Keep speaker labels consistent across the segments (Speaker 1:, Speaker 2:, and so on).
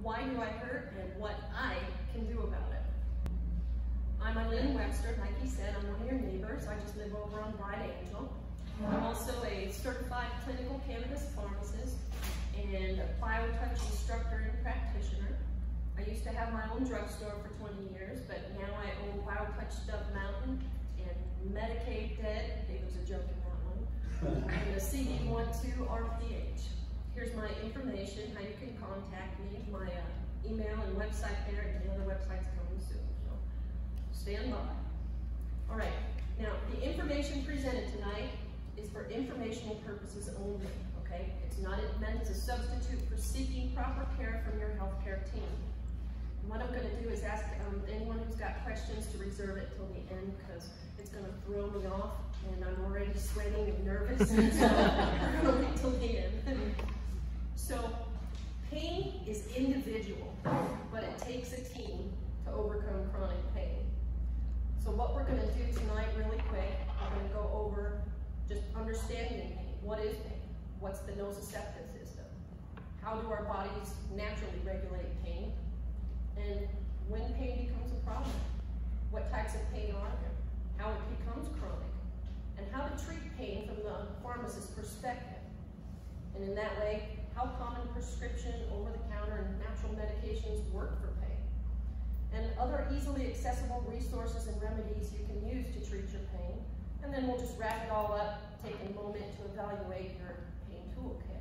Speaker 1: why do I hurt, and what I can do about it. I'm Eileen Webster. Like he said, I'm one of your neighbors. I just live over on Bright Angel. I'm also a certified clinical cannabis pharmacist and a BioTouch instructor and practitioner. I used to have my own drugstore for 20 years, but now I own BioTouch Dove Mountain and Medicate-Ed. It was a joke in that one. And the CD12 RPH. Here's my information, how you can contact me, my email and website there, and the other website's coming soon, so stand by. All right, now the information presented tonight is for informational purposes only, okay? It's not meant as a substitute for seeking proper care from your healthcare team. And what I'm going to do is ask anyone who's got questions to reserve it till the end, because it's going to throw me off, and I'm already sweating and nervous, so I'm going to wait till the end. So, pain is individual, but it takes a team to overcome chronic pain. So what we're going to do tonight really quick, we're going to go over just understanding pain. What is pain? What's the nociceptive system? How do our bodies naturally regulate pain? And when pain becomes a problem? What types of pain are there? How it becomes chronic? And how to treat pain from the pharmacist's perspective. And in that way, how common prescription, over-the-counter, and natural medications work for pain. And other easily accessible resources and remedies you can use to treat your pain. And then we'll just wrap it all up, take a moment to evaluate your pain toolkit.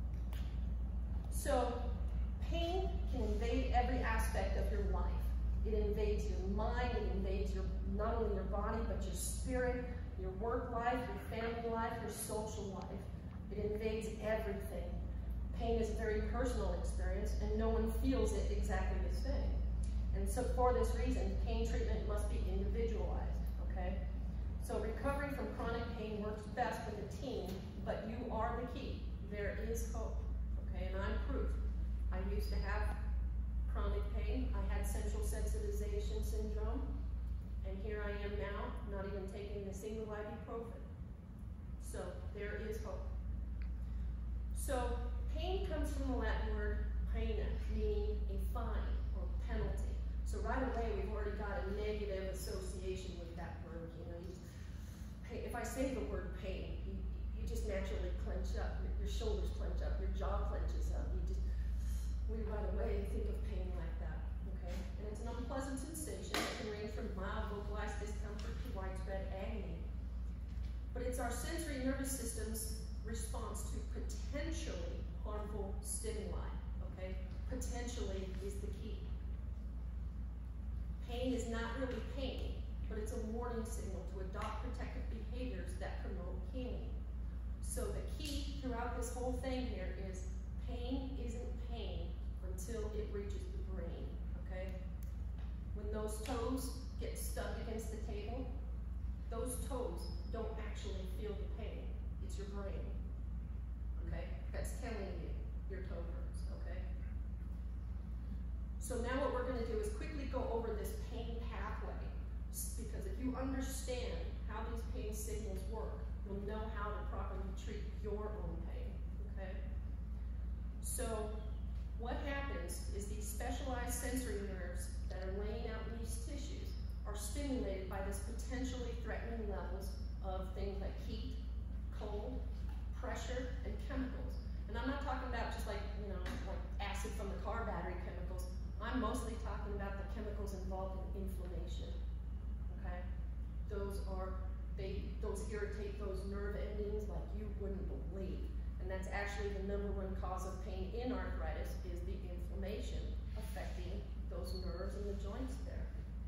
Speaker 1: So, pain can invade every aspect of your life. It invades your mind, it invades not only your body, but your spirit, your work life, your family life, your social life. It invades everything. Pain is a very personal experience, and no one feels it exactly the same. And so for this reason, pain treatment must be individualized, okay? So recovery from chronic pain works best with a team, but you are the key. There is hope, okay? And I'm proof. I used to have chronic pain. I had central sensitization syndrome, and here I am now, not even taking a single ibuprofen. So there is hope. So pain comes from the Latin word pena, meaning a fine or penalty. So right away, we've already got a negative association with that word. You know, if I say the word pain, you just naturally clench up. Your shoulders clench up. Your jaw clenches up. We right away think of pain like that. Okay, and it's an unpleasant sensation that can range from mild localized discomfort to widespread agony. But it's our sensory nervous system's response to potentially harmful stimuli, okay? Potentially is the key. Pain is not really pain, but it's a warning signal to adopt protective behaviors that promote healing. So the key throughout this whole thing here is pain isn't pain until it reaches the brain, okay? When those toes get stuck against the table, those toes don't actually feel the pain. It's your brain. Okay, that's telling you your toe hurts, okay? So now what we're going to do is quickly go over this pain pathway, because if you understand how these pain signals work, you'll know how to properly treat your own pain, okay? So what happens is these specialized sensory nerves that are laying out these tissues are stimulated by this potentially threatening levels of things like heat, cold, pressure, and chemicals. And I'm not talking about just like, you know, like acid from the car battery chemicals. I'm mostly talking about the chemicals involved in inflammation, okay? Those irritate those nerve endings like you wouldn't believe. And that's actually the #1 cause of pain in arthritis is the inflammation affecting those nerves and the joints there.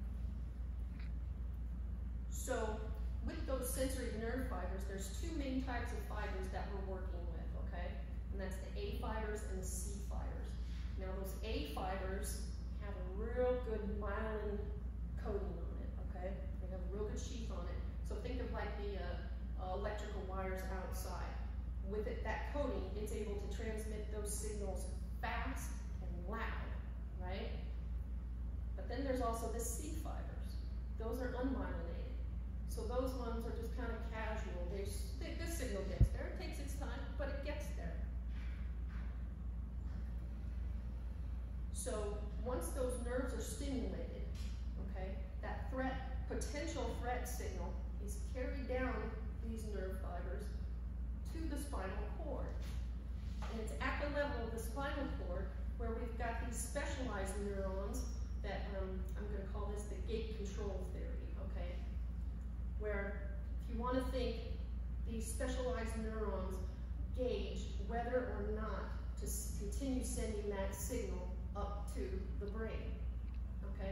Speaker 1: So with those sensory nerve fibers, there's two main types of fibers that we're working with, okay? And that's the A fibers and the C fibers. Now those A fibers have a real good myelin coating on it, okay? They have a real good sheath on it. So think of like the electrical wires outside. With that coating, it's able to transmit those signals fast and loud, right? But then there's also the C fibers. Those are unmyelinated. So those ones are just kind of casual. This signal gets there. It takes its time, but it gets there. So once those nerves are stimulated, okay, that potential threat signal is carried down these nerve fibers to the spinal cord. And it's at the level of the spinal cord where we've got these specialized neurons that I'm going to call this the gate control theory, okay? Where if you want to think these specialized neurons gauge whether or not to continue sending that signal up to the brain, okay?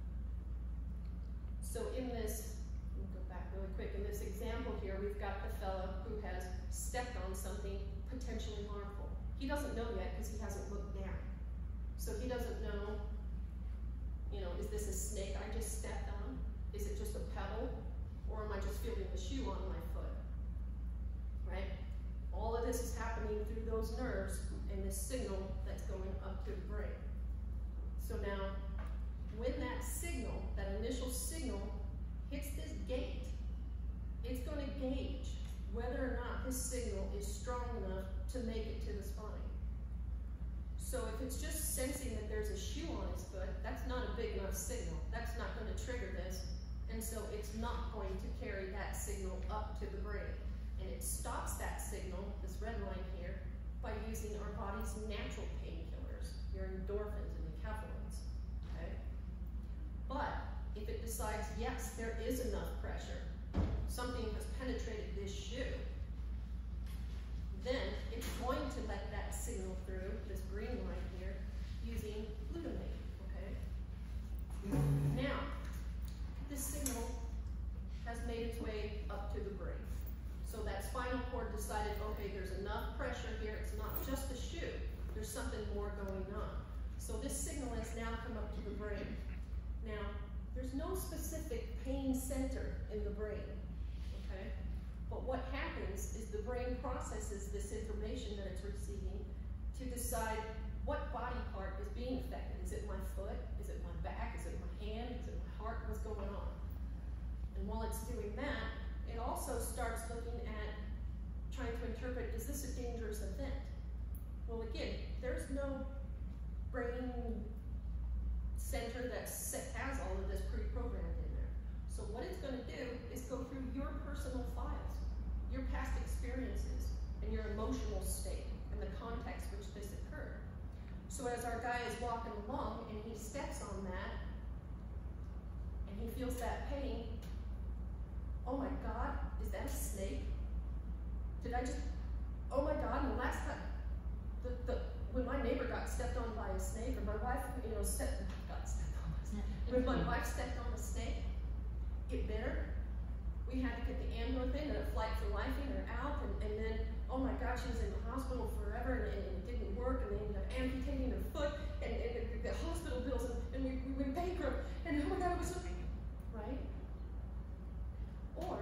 Speaker 1: So in this, let me go back really quick, in this example here, we've got the fellow who has stepped on something potentially harmful. He doesn't know yet because he hasn't looked down. So he doesn't know, you know, is this a snake I just stepped on? Is it just a pebble? Or am I just feeling the shoe on my foot? Right? All of this is happening through those nerves and this signal that's going up to the brain. So now, when that signal, that initial signal, hits this gate, it's going to gauge whether or not this signal is strong enough to make it to the spine. So if it's just sensing that there's a shoe on his foot, that's not a big enough signal. That's not going to trigger this, and so it's not going to carry that signal up to the brain. And it stops that signal, this red line here, by using our body's natural painkillers, your endorphins and enkephalins, okay? But if it decides, yes, there is enough pressure, something has penetrated this shoe, then it's going to let that signal through, this green line here, using glutamate, okay? Now, this signal has made its way up to the brain. So that spinal cord decided, okay, there's enough pressure here, it's not just the shoe, there's something more going on. So this signal has now come up to the brain. Now, there's no specific pain center in the brain, okay? But what happens is the brain processes this information that it's receiving to decide what body part is being affected. Is it my foot? Is it my back? Is it my hand? Is it my heart? What's going on? And while it's doing that, it also starts looking at trying to interpret, is this a dangerous event? Well, again, there's no brain center that has all of this pre-programmed in there. So what it's going to do is go through your personal files, your past experiences, and your emotional state, and the context which this occurred. So as our guy is walking along and he steps on that, and he feels that pain, oh my God, is that a snake? Did I just, oh my God, and the last time, when my neighbor got stepped on by a snake, or my wife, you know, when my wife stepped on a snake, it bit her. We had to get the ambulance in and a flight for life in her out, and then, oh my God, she was in the hospital forever, and it didn't work, and they ended up amputating her foot, and the hospital bills, and we went bankrupt, and oh my God, it was so, right? Or,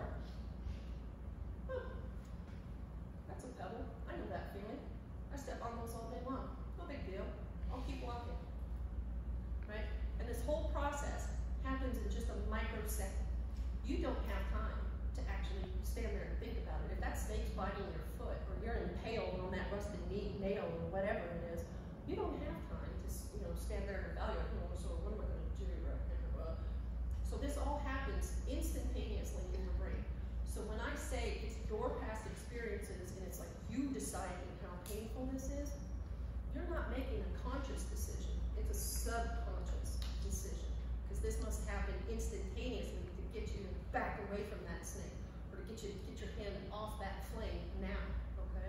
Speaker 1: oh, that's a pebble. I know that feeling. I step on those all day long. No big deal. I'll keep walking. Right? And this whole process happens in just a microsecond. You don't have time to actually stand there and think about it. If that snake's biting your foot, or you're impaled on that rusted nail, or whatever it is, you don't have time to, you know, stand there and evaluate, you know, so what am I going to do right now? So this all happens instantaneously in your brain. So when I say it's your past experiences and it's like you deciding how painful this is, you're not making a conscious decision. It's a subconscious decision, because this must happen instantaneously to get you back away from that snake, or to get your hand off that flame now, okay?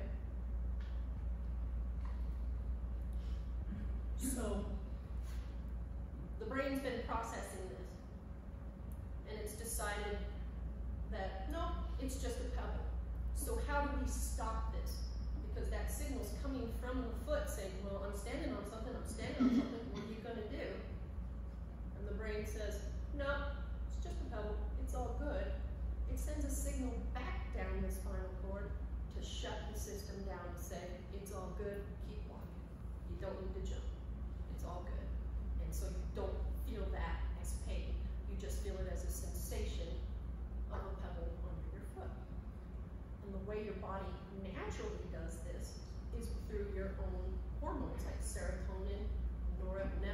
Speaker 1: So the brain's been processing this, and it's decided that, no, it's just a pebble. So how do we stop this? Because that signal's coming from the foot saying, well, I'm standing on something, what are you going to do? And the brain says, no, it's just a pebble, it's all good. It sends a signal back down the spinal cord to shut the system down and say, it's all good, keep walking. You don't need to jump. It's all good. And so you don't feel that as pain. You just feel it as a sensation of a pebble under your foot. And the way your body naturally does this is through your own hormones like serotonin, norepinephrine,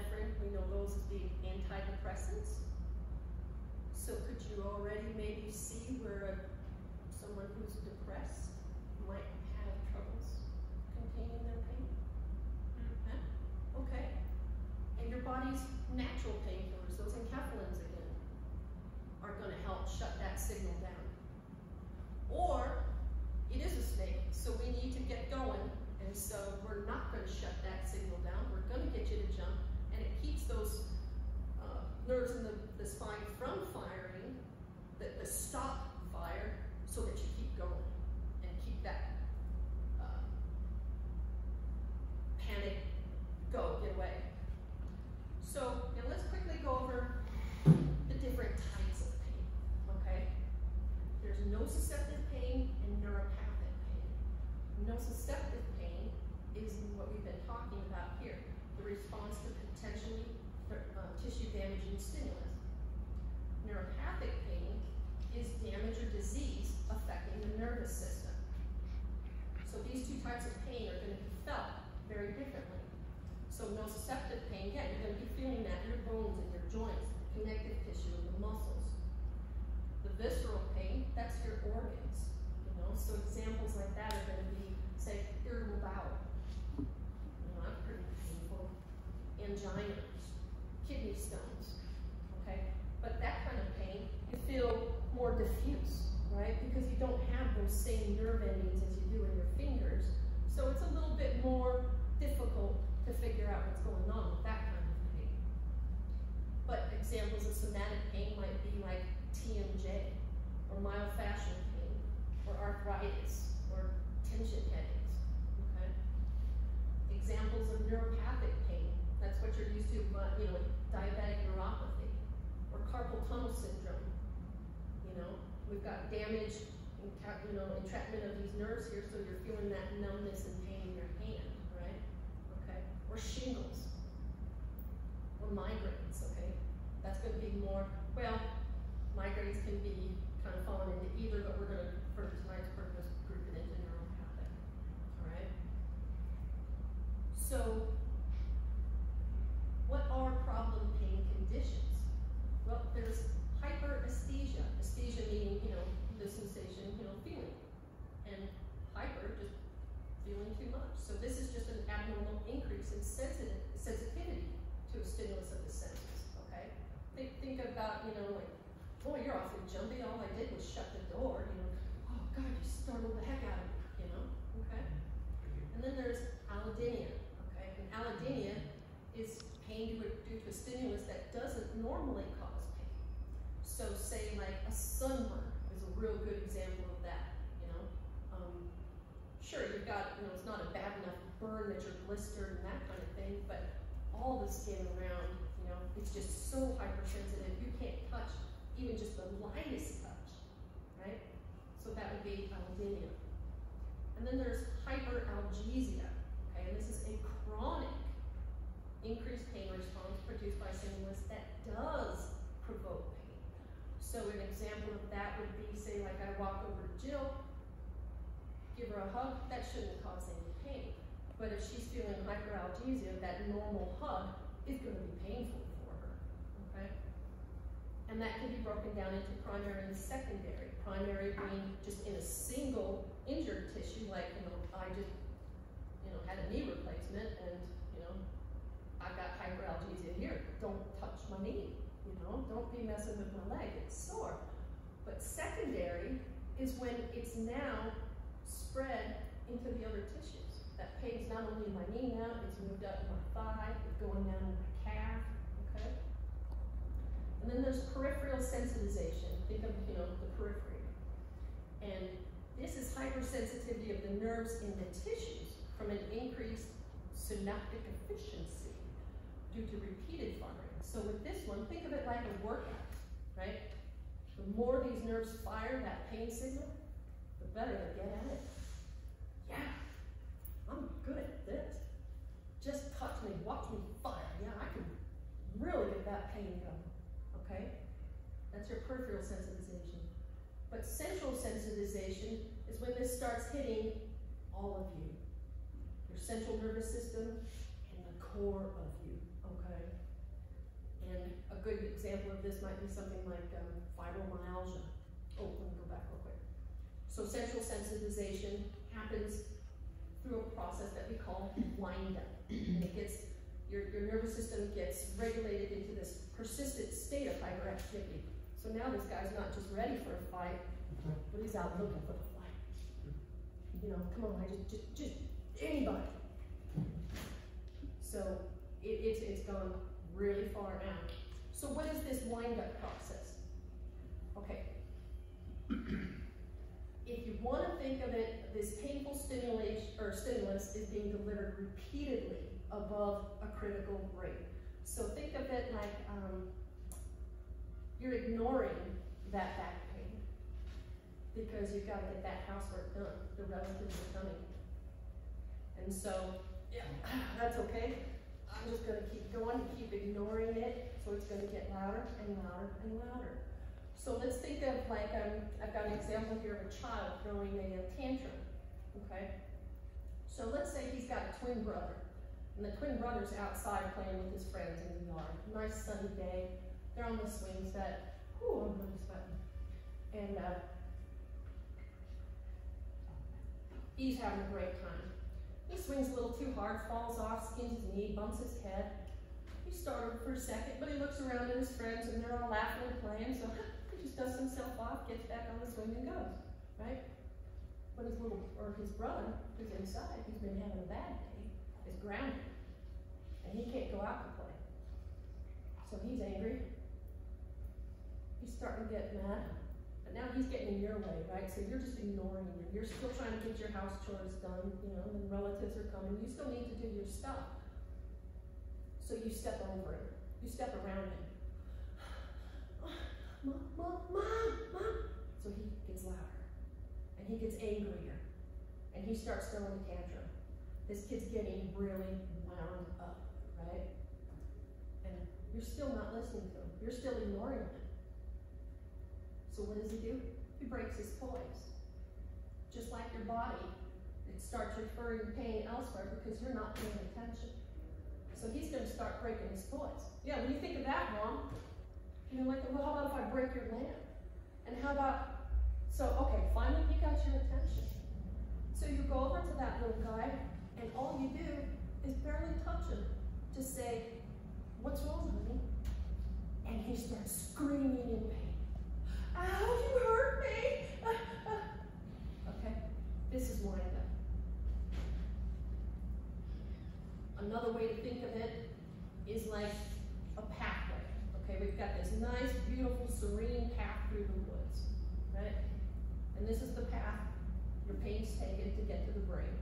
Speaker 1: the antidepressants. So could you already maybe see where someone who's depressed might have troubles containing their pain? Yeah? Okay. And your body's natural painkillers, those enkephalins again, are going to help shut that signal down. Or it is a snake, so we need to get going, and so we're not going to shut that signal down. We're going to get you to jump, and it keeps those nerves in the spine from firing, the stop fire, so that you keep going and keep that panic, go, get away. So now let's quickly go over the different types of pain, okay? There's nociceptive pain and neuropathic pain. Nociceptive pain is what we've been talking about here, the response to potentially tissue damaging stimulus. Neuropathic pain is damage or disease affecting the nervous system. So these two types of pain are going to be felt very differently. So nociceptive pain, yeah, you're going to be feeling that in your bones and your joints, connective tissue, and the muscles. The visceral pain, that's your organs, you know. So examples like that are going to be, say, irritable bowel. You know, that's pretty painful. Angina, kidney stones, okay? But that kind of pain, you feel more diffuse, right? Because you don't have those same nerve endings as you do in your fingers. So it's a little bit more difficult to figure out what's going on with that kind of pain. But examples of somatic pain might be like TMJ, or myofascial pain, or arthritis, or tension headaches, okay? Examples of neuropathic pain, that's what you're used to, you know, with diabetic neuropathy, or carpal tunnel syndrome. You know, we've got damage, you know, entrapment of these nerves here, so you're feeling that numbness and pain in your hand, right? Okay, or shingles, or migraines, okay? That's going to be more, well, migraines can be kind of fallen into either, but we're going to, for tonight's purpose, group it into neuropathic, all right? So, what are problem pain conditions? Well, there's hyperesthesia. Esthesia meaning, you know, the sensation, you know, feeling. And hyper, just feeling too much. So this is just an abnormal increase in sensitivity to a stimulus of the senses, okay? Think about, you know, like, boy, you're awfully jumpy. All I did was shut the door, you know. Oh, God, you startled the heck out of me, you know, okay? And then there's allodynia, okay? And allodynia is pain due to a stimulus that doesn't normally cause pain. So say like a sunburn is a real good example of that, you know. Sure, you've got, you know, it's not a bad enough burn that you're blistered and that kind of thing, but all the skin around, you know, it's just so hypersensitive, you can't touch even just the lightest touch, right? So that would be allodynia. And then there's hyperalgesia, okay, and this is a chronic increased pain response produced by stimulus that does provoke pain. So an example of that would be, say, like I walk over to Jill, give her a hug, that shouldn't cause any pain. But if she's feeling hyperalgesia, that normal hug is going to be painful for her, okay? And that can be broken down into primary and secondary. Primary being just in a single injured tissue, like, you know, I just, you know, had a knee replacement and, you know, I've got hyperalgesia here. Don't touch my knee, you know, don't be messing with my leg, it's sore. But secondary is when it's now spread into the other tissues. That pain's not only in my knee now, it's moved up in my thigh, it's going down in my calf, okay? And then there's peripheral sensitization. Think of, you know, the periphery. And this is hypersensitivity of the nerves in the tissues from an increased synaptic efficiency due to repeated firing. So with this one, think of it like a workout, right? The more these nerves fire that pain signal, the better they get at it. Yeah, I'm good at this. Just touch me, watch me fire. Yeah, I can really get that pain going, okay? That's your peripheral sensitization. But central sensitization is when this starts hitting all of you. Your central nervous system and the core of you, okay? good example of this might be something like fibromyalgia. Oh, let me go back real quick. So central sensitization happens through a process that we call wind up. And it gets, your nervous system gets regulated into this persistent state of hyperactivity. So now this guy's not just ready for a fight, but he's out looking for the fight. You know, come on, just anybody. So it's gone really far out. So what is this wind-up process? Okay. If you want to think of it, this painful stimulus is being delivered repeatedly above a critical rate. So think of it like you're ignoring that back pain because you've got to get that housework done. The relatives are coming. And so, yeah, that's okay. I'm just going to keep going, keep ignoring it, so it's going to get louder and louder and louder. So let's think of like, I've got an example here of a child throwing a tantrum, okay? So let's say he's got a twin brother, and the twin brother's outside playing with his friends in the yard. Nice sunny day, they're on the swing set. Ooh, I'm really sweating. And he's having a great time. He swings a little too hard, falls off, skins his knee, bumps his head. He startled for a second, but he looks around at his friends and they're all laughing and playing, so he just dusts himself off, gets back on the swing and goes, right? But his brother, who's inside, who's been having a bad day, is grounded. And he can't go out and play. So he's angry. He's starting to get mad. But now he's getting in your way, right? So you're just ignoring him. You're still trying to get your house chores done, you know, and relatives are coming. You still need to do your stuff. So you step over him. You step around him. Mom. So he gets louder. And he gets angrier. And he starts throwing a tantrum. This kid's getting really wound up, right? And you're still not listening to him. You're still ignoring him. So what does he do? He breaks his toys. Just like your body, it starts referring pain elsewhere because you're not paying attention. So he's going to start breaking his toys. Yeah, when you think of that, Mom, you're like, well, how about if I break your lamp? And how about, so, okay, finally he got your attention. So you go over to that little guy, and all you do is barely touch him to say, what's wrong, honey? And he starts screaming in pain. Ow, you hurt me! Okay, this is wind up. Another way to think of it is like a pathway. Okay, we've got this nice, beautiful, serene path through the woods, right? And this is the path your pain's taken to get to the brain.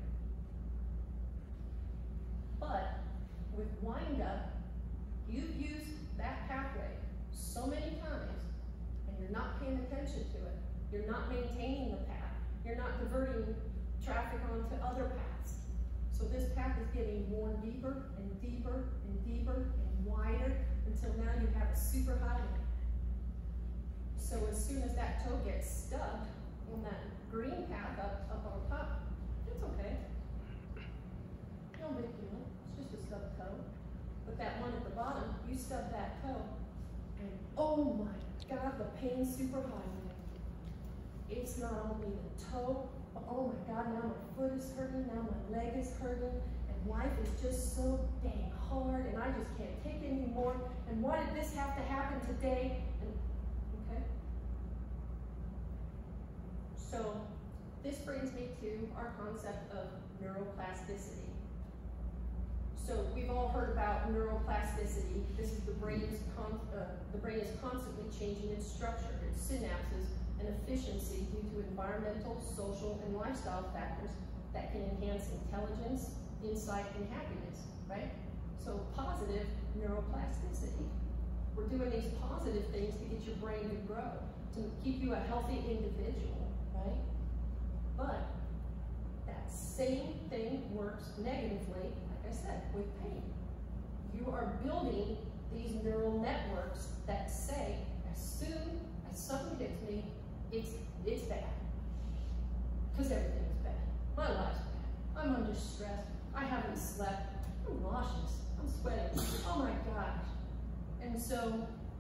Speaker 1: But with wind up, you've used that pathway so many times, and you're not paying attention to it. You're not maintaining the path. You're not diverting traffic onto other paths. So this path is getting worn deeper and deeper and deeper and wider until now you have a super highway. So as soon as that toe gets stuck on that green path up on top, it's okay. No big deal. It's just a stubbed toe. But that one at the bottom, you stub that toe, and oh my God, the pain's super high. It's not only the toe, but oh my God, now my foot is hurting, now my leg is hurting, and life is just so dang hard, and I just can't take it anymore, and why did this have to happen today? And, okay? So, this brings me to our concept of neuroplasticity. So, we've all heard about neuroplasticity. This is the brain is constantly changing its structure, its synapses, and efficiency due to environmental, social, and lifestyle factors that can enhance intelligence, insight, and happiness, right? So positive neuroplasticity. We're doing these positive things to get your brain to grow, to keep you a healthy individual, right? But that same thing works negatively, like I said, with pain. You are building these neural networks that say, as soon as something hits me, it's bad. Because everything is bad. My life's bad. I'm under stress. I haven't slept. I'm nauseous. I'm sweating. Oh my gosh. And so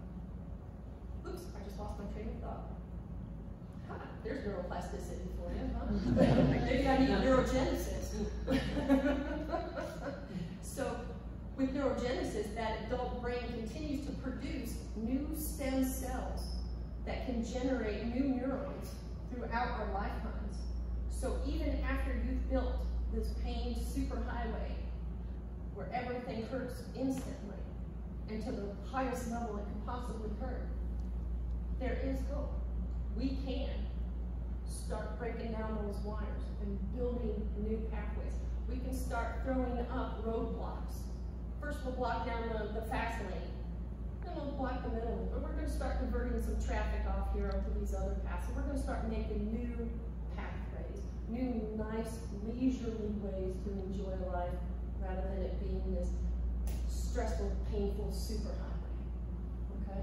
Speaker 1: Oops, I just lost my train of thought. Ha, there's neuroplasticity for you, huh? Maybe I need neurogenesis. So, with neurogenesis, that adult brain continues to produce new stem cells that can generate new neurons throughout our lifetimes. So even after you've built this pain superhighway, where everything hurts instantly, and to the highest level it can possibly hurt, there is hope. We can start breaking down those wires and building new pathways. We can start throwing up roadblocks. First we'll block down the fast lane, then we'll block the middle, but we're going to start converting some traffic off here onto these other paths. So we're going to start making new pathways, new nice leisurely ways to enjoy life, rather than it being this stressful, painful superhighway. Okay?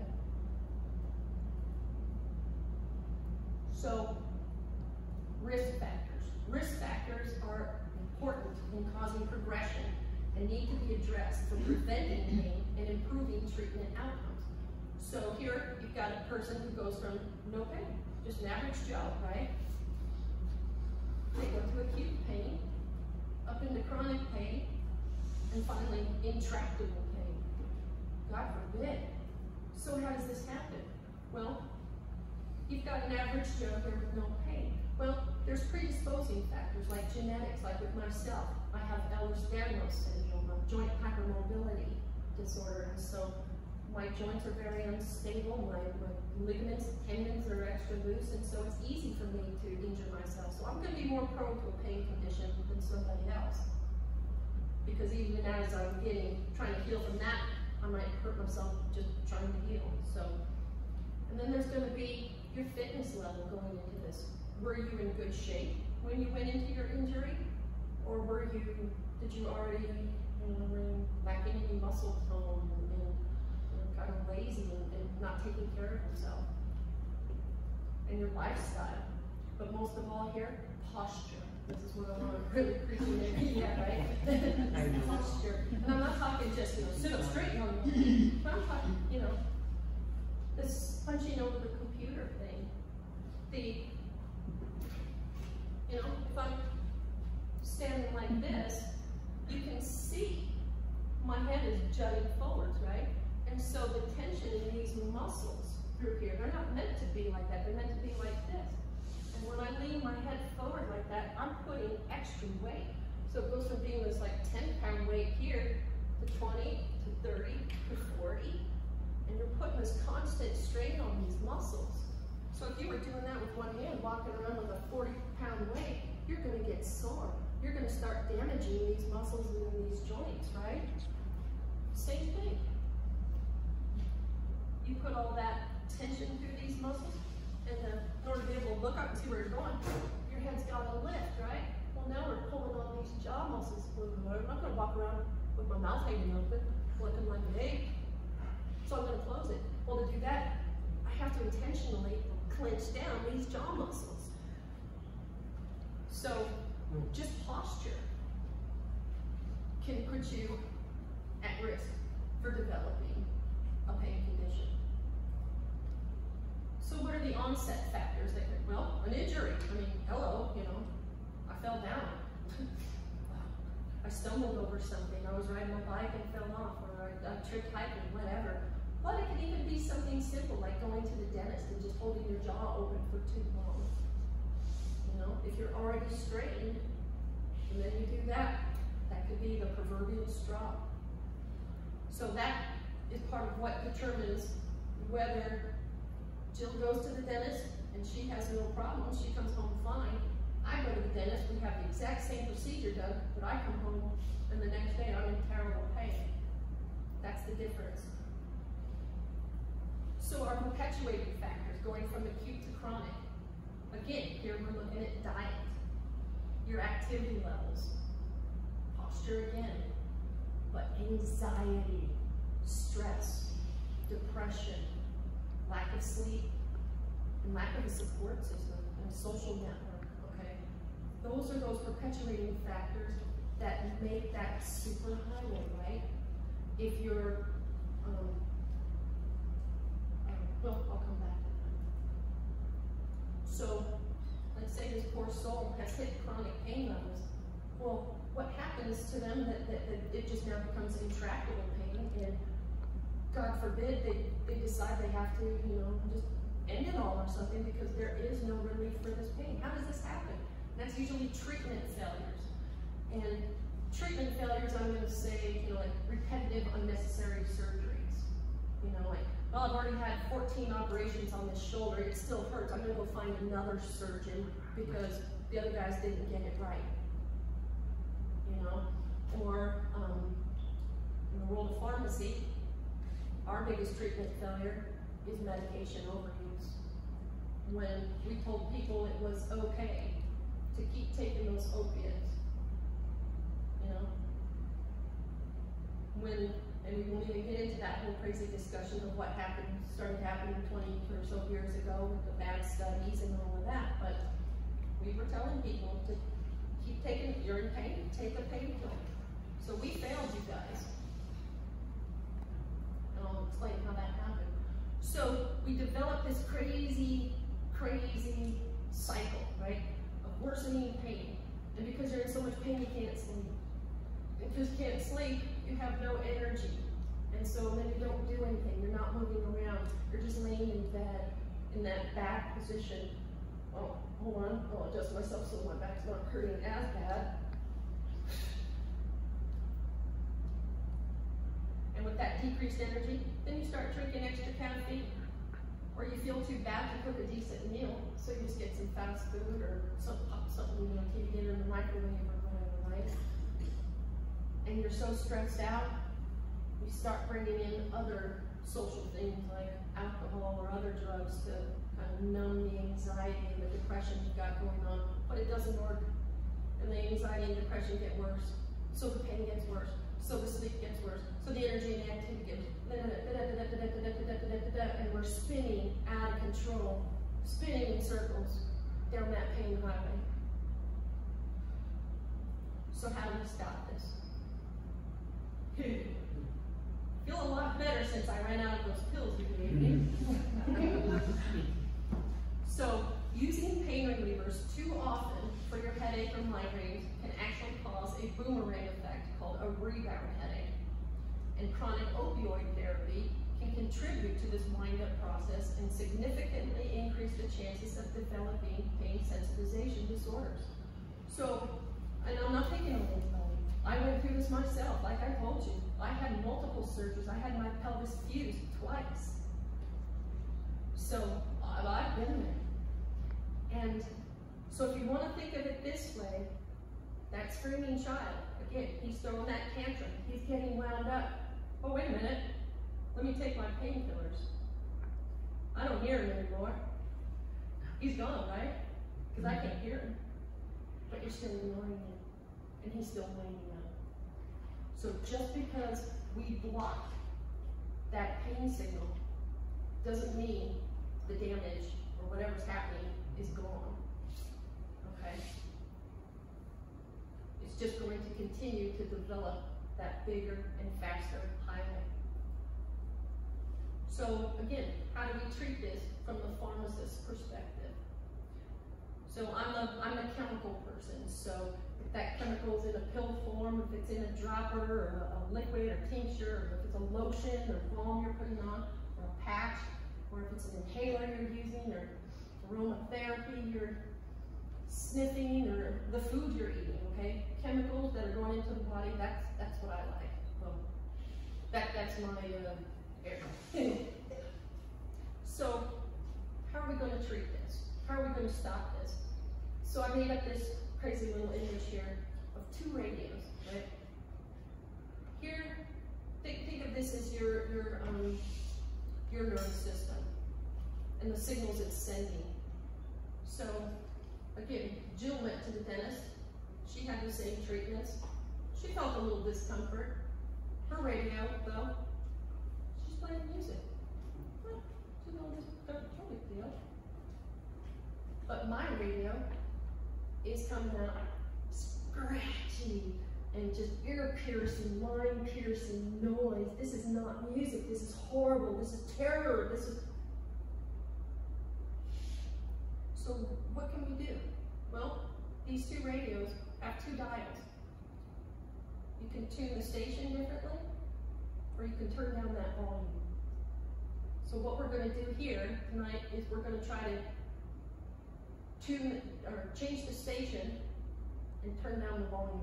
Speaker 1: So, risk factors. Risk factors are important in causing progression and need to be addressed for preventing pain and improving treatment outcomes. So here you've got a person who goes from no pain, just an average Joe, right? They go to acute pain, up into chronic pain, and finally intractable pain. God forbid. So how does this happen? Well, you've got an average Joe here with no pain. Well, there's predisposing factors like genetics, like with myself. I have Ehlers-Danlos syndrome, a joint hypermobility disorder, and so my joints are very unstable, my ligaments, tendons are extra loose, and so it's easy for me to injure myself. So I'm going to be more prone to a pain condition than somebody else. Because even as I'm trying to heal from that, I might hurt myself just trying to heal. So, and then there's going to be your fitness level going into this. Were you in good shape when you went into your injury? Or did you already, were you lacking any muscle tone and kind of lazy and not taking care of yourself? And your lifestyle. But most of all here, posture. This is what I want to really appreciate. Yeah, right? Posture. And I'm not talking just, sit up straight on me. But I'm talking, this punching over the computer thing. If I'm standing like this, you can see my head is jutting forwards, right? And so the tension in these muscles through here, they're not meant to be like that, they're meant to be like this. And when I lean my head forward like that, I'm putting extra weight. So it goes from being this like 10-pound weight here to 20, to 30, to 40. And you're putting this constant strain on these muscles. So if you were doing that with one hand, walking around with a 40-pound weight, you're going to get sore. You're going to start damaging these muscles and these joints, right? Same thing. You put all that tension through these muscles, and in order to be able to look up and see where you're going, your head's got to lift, right? Well, now we're pulling on these jaw muscles. I'm not going to walk around with my mouth hanging open, looking like an egg. So I'm going to close it. Well, to do that, I have to intentionally clench down these jaw muscles. So just posture can put you at risk for developing a pain condition. So what are the onset factors that could, well, an injury. I mean, hello, I fell down. I stumbled over something. I was riding my bike and fell off, or I tripped hiking, whatever. But it can even be something simple like going to the dentist and just holding your jaw open for too long. If you're already strained, and then you do that, that could be the proverbial straw. So that is part of what determines whether Jill goes to the dentist and she has no problems, she comes home fine. I go to the dentist, we have the exact same procedure done, but I come home and the next day I'm in terrible pain. That's the difference. So our perpetuating factors, going from acute to chronic. Again, here we're looking at diet, your activity levels, posture again, but anxiety, stress, depression, lack of sleep, and lack of a support system and a social network, okay? Those are those perpetuating factors that make that super highway, right? If you're, well, I'll come back to them. So, let's say this poor soul has hit chronic pain levels. Well, what happens to them that it just now becomes intractable pain, and God forbid they decide they have to, you know, just end it all or something because there is no relief for this pain. How does this happen? That's usually treatment failures. And treatment failures, I'm going to say, you know, like repetitive, unnecessary surgeries. You know, like, well, I've already had 14 operations on this shoulder. It still hurts. I'm going to go find another surgeon because the other guys didn't get it right. You know, or in the world of pharmacy, our biggest treatment failure is medication overuse. When we told people it was okay to keep taking those opiates, you know, and we won't even get into that whole crazy discussion of what started happening 20 or so years ago with the bad studies and all of that, but we were telling people to keep taking, if you're in pain, take a painkiller. So we failed you guys. And I'll explain how that happened. So we developed this crazy cycle, right, of worsening pain. And because you're in so much pain, you can't sleep. And because you can't sleep, you have no energy. And so then you don't do anything. You're not moving around. You're just laying in bed in that back position. Oh, hold on. I'll adjust myself so my back's not hurting as bad. And with that decreased energy, then you start drinking extra caffeine. Or you feel too bad to cook a decent meal, so you just get some fast food or something, you know, keep it in the microwave or whatever, right? And you're so stressed out, you start bringing in other social things like alcohol or other drugs to kind of numb the anxiety and the depression you've got going on, but it doesn't work. And the anxiety and depression get worse, so the pain gets worse, so the sleep gets worse, so the energy and the activity gets and we're spinning out of control, spinning in circles down that pain highway. So how do we stop this? Feel a lot better since I ran out of those pills you gave me. So using pain relievers too often for your headache or migraines can actually cause a boomerang effect called a rebound headache. And chronic opioid therapy can contribute to this wind-up process and significantly increase the chances of developing pain sensitization disorders. So, and I'm not picking on anybody. I went through this myself, like I told you. I had multiple surgeries. I had my pelvis fused twice. So, I've been there. And so if you want to think of it this way, that screaming child, again, he's throwing that tantrum. He's getting wound up. Oh, wait a minute. Let me take my painkillers. I don't hear him anymore. He's gone, right? Because I can't hear him. But you're still ignoring him. And he's still winding up. So just because we block that pain signal doesn't mean the damage or whatever's happening is gone. Okay? It's just going to continue to develop that bigger and faster highway. So again, how do we treat this from the pharmacist's perspective? So I'm a chemical person, so if that chemical is in a pill form, if it's in a dropper or a liquid or tincture, or if it's a lotion or balm you're putting on, or a patch, or if it's an inhaler you're using, or aromatherapy you're sniffing, or the food you're eating, okay? Chemicals that are going into the body, that's what I like. Well, that's my area. So, how are we going to treat this? How are we going to stop this? So I made up this crazy little image here of two radios, right? Here, think of this as your nervous system and the signals it's sending. So, again, Jill went to the dentist. She had the same treatments. She felt a little discomfort. Her radio, though, she's playing music. Well, she's no big deal. But my radio is coming out scratchy and just ear-piercing, line-piercing noise. This is not music. This is horrible. This is terror. This is... So what can we do? Well, these two radios have two dials. You can tune the station differently, or you can turn down that volume. So what we're going to do here tonight is we're going to try to tune or change the station and turn down the volume.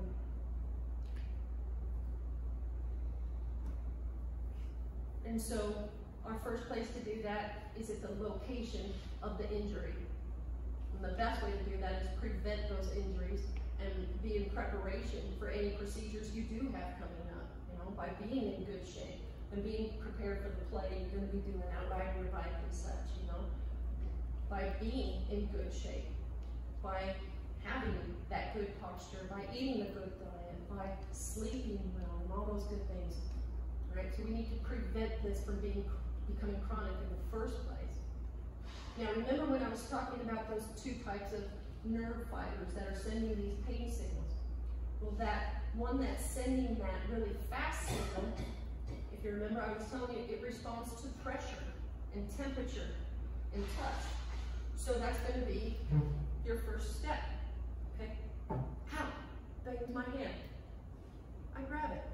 Speaker 1: And so our first place to do that is at the location of the injury. And the best way to do that is prevent those injuries and be in preparation for any procedures you do have coming up, you know, by being in good shape and being prepared for the play you're going to be doing out riding your bike and such, you know. By being in good shape, by having that good posture, by eating a good diet, by sleeping well, and all those good things. Right? So we need to prevent this from becoming chronic in the first place. Now remember when I was talking about those two types of nerve fibers that are sending these pain signals? Well, that one that's sending that really fast signal, if you remember I was telling you, it responds to pressure and temperature and touch. So that's going to be your first step. Okay? How? Bangs my hand. I grab it.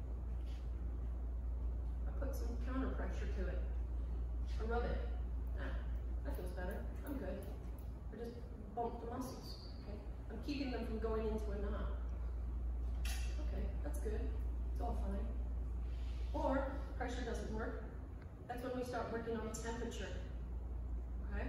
Speaker 1: Put some counter pressure to it. I rub it. Ah, that feels better. I'm good. I just bump the muscles. Okay? I'm keeping them from going into a knot. Okay, that's good. It's all fine. Or pressure doesn't work. That's when we start working on temperature. Okay?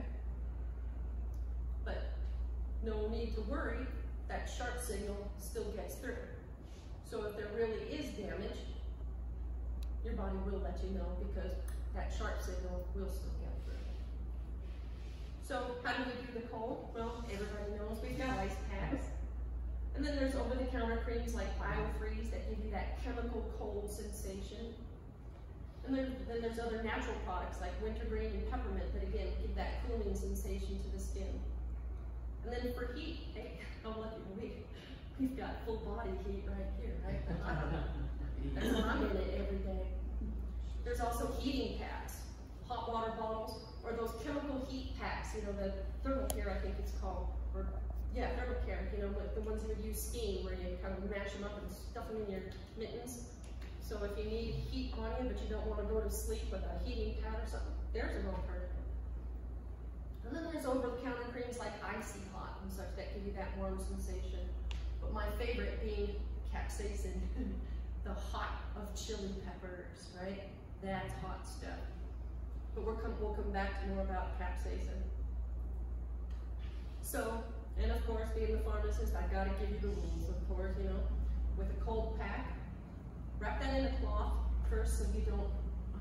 Speaker 1: But no need to worry, that sharp signal still gets through. So if there really is damage, your body will let you know because that sharp signal will still get through. So how do we do the cold? Well, everybody knows we've got ice packs. And then there's over-the-counter creams like BioFreeze that give you that chemical cold sensation. And then there's other natural products like wintergreen and peppermint that again give that cooling sensation to the skin. And then for heat, hey, how lucky are we? We've got full body heat right here, right? That's why I'm in it every day. There's also heating pads, hot water bottles, or those chemical heat packs, you know, the Thermocare, I think it's called. Or, yeah, Thermocare, you know, the ones you would use skiing where you kind of mash them up and stuff them in your mittens. So if you need heat on you, but you don't want to go to sleep with a heating pad or something, there's an alternative. And then there's over-the-counter creams like Icy Hot and such that give you that warm sensation. But my favorite being capsaicin. The hot of chili peppers, right? That's hot stuff. But we'll come back to more about capsaicin. So, and of course, being the pharmacist, I gotta give you the rules, of course, you know. With a cold pack, wrap that in a cloth first so you don't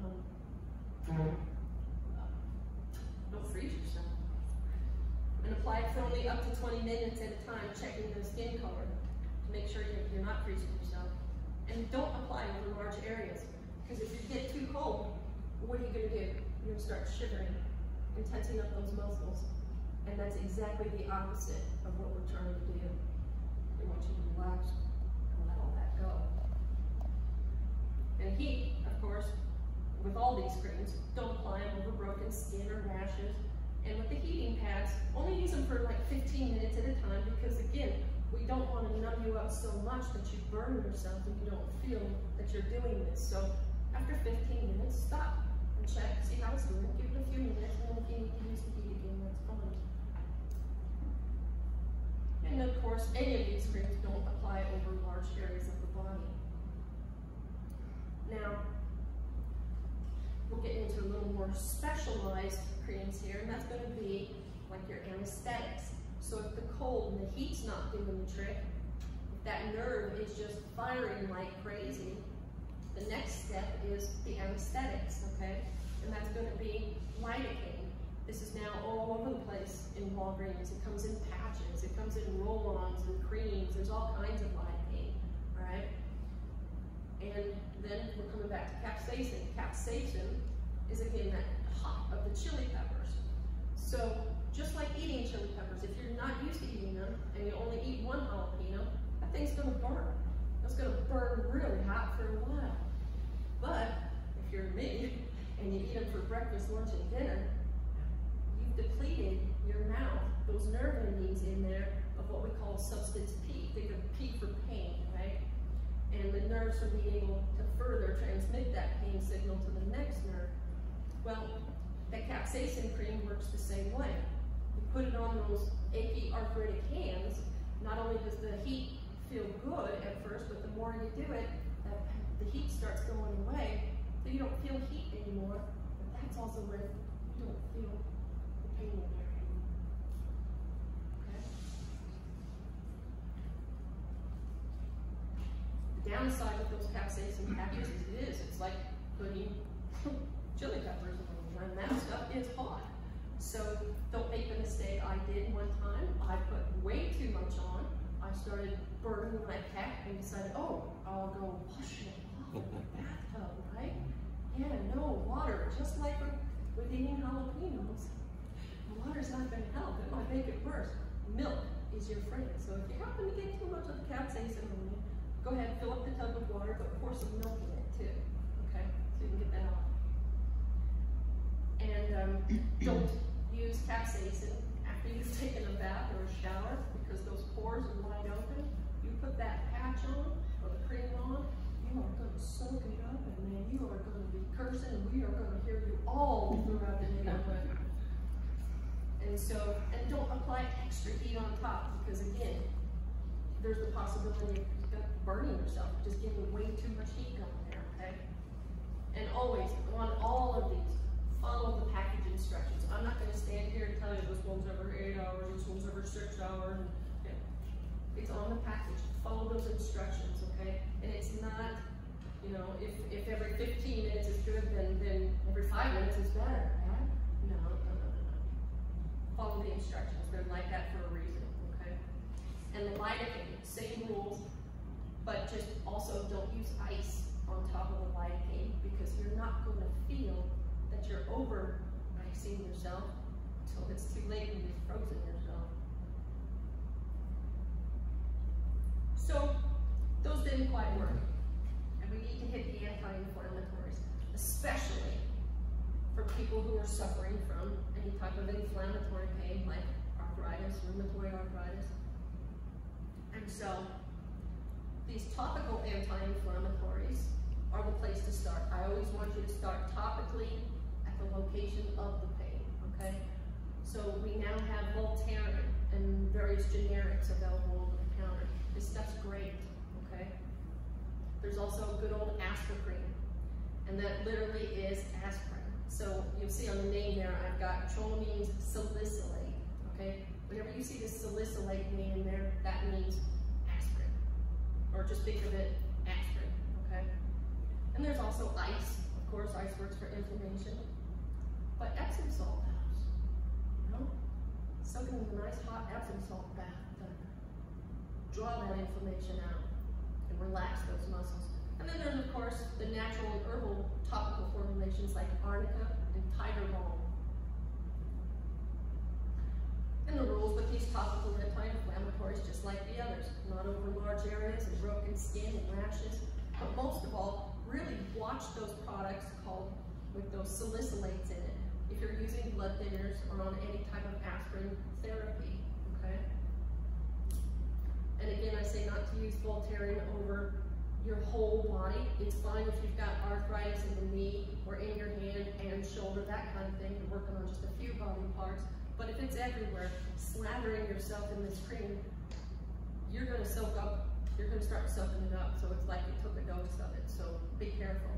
Speaker 1: freeze yourself. And apply it for only up to 20 minutes at a time, checking the skin color to make sure you're not freezing yourself. And don't apply over large areas, because if you get too cold, what are you going to do? You're going to start shivering and tensing up those muscles. And that's exactly the opposite of what we're trying to do. We want you to relax and let all that go. And heat, of course, with all these creams, don't apply them over broken skin or rashes. And with the heating pads, only use them for like 15 minutes at a time, because again, we don't want to numb you up so much that you burn yourself and you don't feel that you're doing this. So after 15 minutes, stop and check, see how it's doing. Give it a few minutes, and then if you need to use the heat again, that's fine. And of course, any of these creams don't apply over large areas of the body. Now, we'll get into a little more specialized creams here, and that's going to be like your anesthetics. So if the cold and the heat's not doing the trick, if that nerve is just firing like crazy, the next step is the anesthetics, okay? And that's going to be lidocaine. This is now all over the place in Walgreens. It comes in patches, it comes in roll-ons and creams. There's all kinds of lidocaine, all right? And then we're coming back to capsaicin. Capsaicin is again that hot of the chili peppers. So just like eating chili peppers, if you're not used to eating them and you only eat one jalapeno, that thing's going to burn. It's going to burn really hot for a while. But if you're me and you eat them for breakfast, lunch, and dinner, you you've depleted your mouth, those nerve endings in there of what we call substance P. Think of P for pain, right? And the nerves will be able to further transmit that pain signal to the next nerve. Well, that capsaicin cream works the same way. You put it on those achy arthritic hands, not only does the heat feel good at first, but the more you do it, the heat starts going away, so you don't feel heat anymore, but that's also when you don't feel the pain in there anymore. Okay? The downside with those capsaicin patches is it's like putting chili peppers on, and that stuff is hot. So don't make the mistake I did one time. I put way too much on. I started burning my pack and decided, oh, I'll go wash it off in the bathtub, right? Yeah, no, water, just like with eating jalapenos. Water's not going to help, it might make it worse. Milk is your friend. So if you happen to get too much of the capsaicin on you, go ahead and fill up the tub with water, but pour some milk in it too, okay? So you can get that off. And don't use capsaicin after you've taken a bath or a shower, because those pores are wide open. You put that patch on or the cream on, you are going to soak it up, and then you are going to be cursing, and we are going to hear you all throughout the neighborhood. And so, and don't apply extra heat on top, because again, there's the possibility of burning yourself, just getting way too much heat going there, okay? And always, on all of these, follow the package instructions. I'm not going to stand here and tell you this one's over 8 hours, this one's over 6 hours. And, it's on the package. Follow those instructions, okay? And it's not, you know, if every 15 minutes is good, then every 5 minutes is better, right? No. Follow the instructions. They're like that for a reason, okay? And the lidocaine, same rules, but just also don't use ice on top of the lidocaine, because you're not going to feel that you're over icing yourself until it's too late and you've frozen yourself. So those didn't quite work, and we need to hit the anti-inflammatories, especially for people who are suffering from any type of inflammatory pain like arthritis, rheumatoid arthritis. And so these topical anti-inflammatories are the place to start. I always want you to start topically at the location of the pain, okay? So we now have Voltaren and various generics available over the counter. This stuff's great, okay? There's also good old Aspirin, and that literally is aspirin. So you'll see on the name there, I've got cholamine salicylate, okay? Whenever you see this salicylate name there, that means aspirin, or just think of it aspirin, okay? And there's also ice. Of course, ice works for inflammation. But Epsom salt helps, you know? Soaking in a nice hot Epsom salt bath to draw that inflammation out and relax those muscles. And then there's, of course, the natural and herbal topical formulations like arnica and tiger balm. And the rules with these topical anti-inflammatories, just like the others, not over large areas and broken skin and rashes. But most of all, really watch those products called with those salicylates in it if you're using blood thinners or on any type of aspirin therapy, okay? And again, I say not to use Voltaren over your whole body. It's fine if you've got arthritis in the knee or in your hand and shoulder, that kind of thing. You're working on just a few body parts. But if it's everywhere, slathering yourself in this cream, you're going to soak up, you're going to start soaking it up. So it's like you took a dose of it. So be careful.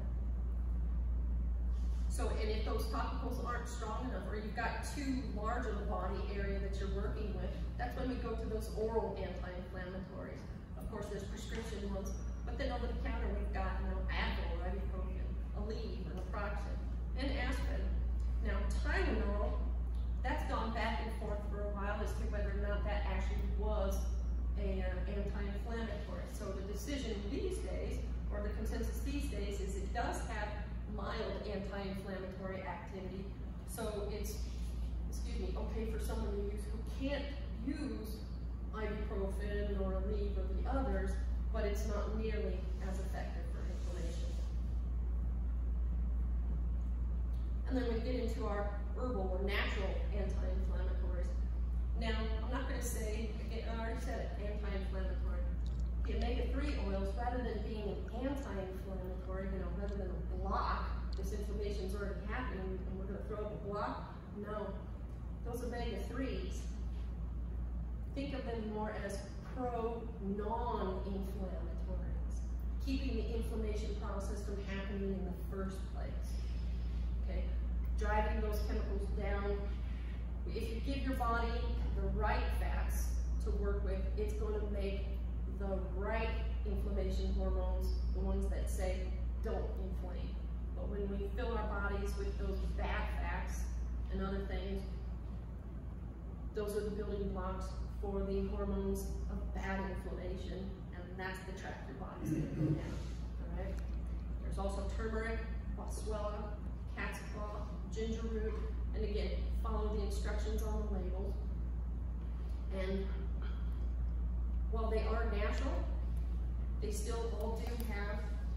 Speaker 1: So, and if those topicals aren't strong enough, or you've got too large of a body area that you're working with, that's when we go to those oral anti-inflammatories. Of course, there's prescription ones, but then over the counter we've got, you know, Advil, ibuprofen, Aleve, or naproxen, and aspirin. Now, Tylenol, that's gone back and forth for a while as to whether or not that actually was an anti-inflammatory. So the decision these days, or the consensus these days, is it does have mild anti-inflammatory activity. So it's, okay for someone to use who can't use ibuprofen or Aleve or the others, but it's not nearly as effective for inflammation. And then we get into our herbal or natural anti-inflammatories. Now, I'm not going to say, again, I already said it, anti-inflammatory. The omega-3 oils, rather than being an anti-inflammatory, rather than a block, this inflammation's already happening and we're going to throw up a block, no. Those omega-3s, think of them more as pro-non-inflammatories, keeping the inflammation process from happening in the first place, okay? Driving those chemicals down. If you give your body the right fats to work with, it's going to make the right inflammation hormones, the ones that say don't inflame. But when we fill our bodies with those bad fats and other things, those are the building blocks for the hormones of bad inflammation, and that's the track your body's going to go down, all right? There's also turmeric, boswellia, cat's paw, ginger root, and again, follow the instructions on the labels. And while they are natural, they still all do have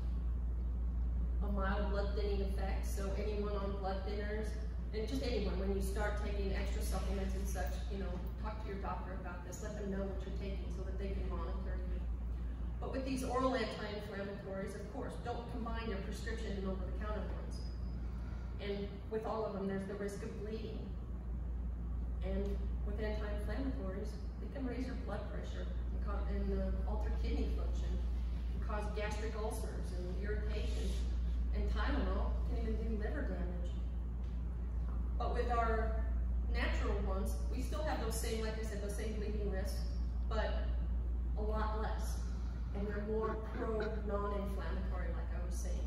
Speaker 1: a mild blood thinning effect. So anyone on blood thinners, and just anyone, when you start taking extra supplements and such, talk to your doctor about this. Let them know what you're taking so that they can monitor you. But with these oral anti-inflammatories, of course, don't combine your prescription and over-the-counter ones. And with all of them, there's the risk of bleeding. And with anti-inflammatories, they can raise your blood pressure and alter kidney function, and cause gastric ulcers and irritation. And Tylenol can even do liver damage. But with our natural ones, we still have those same, like I said, those same bleeding risks, but a lot less. And they're more pro-non-inflammatory, like I was saying.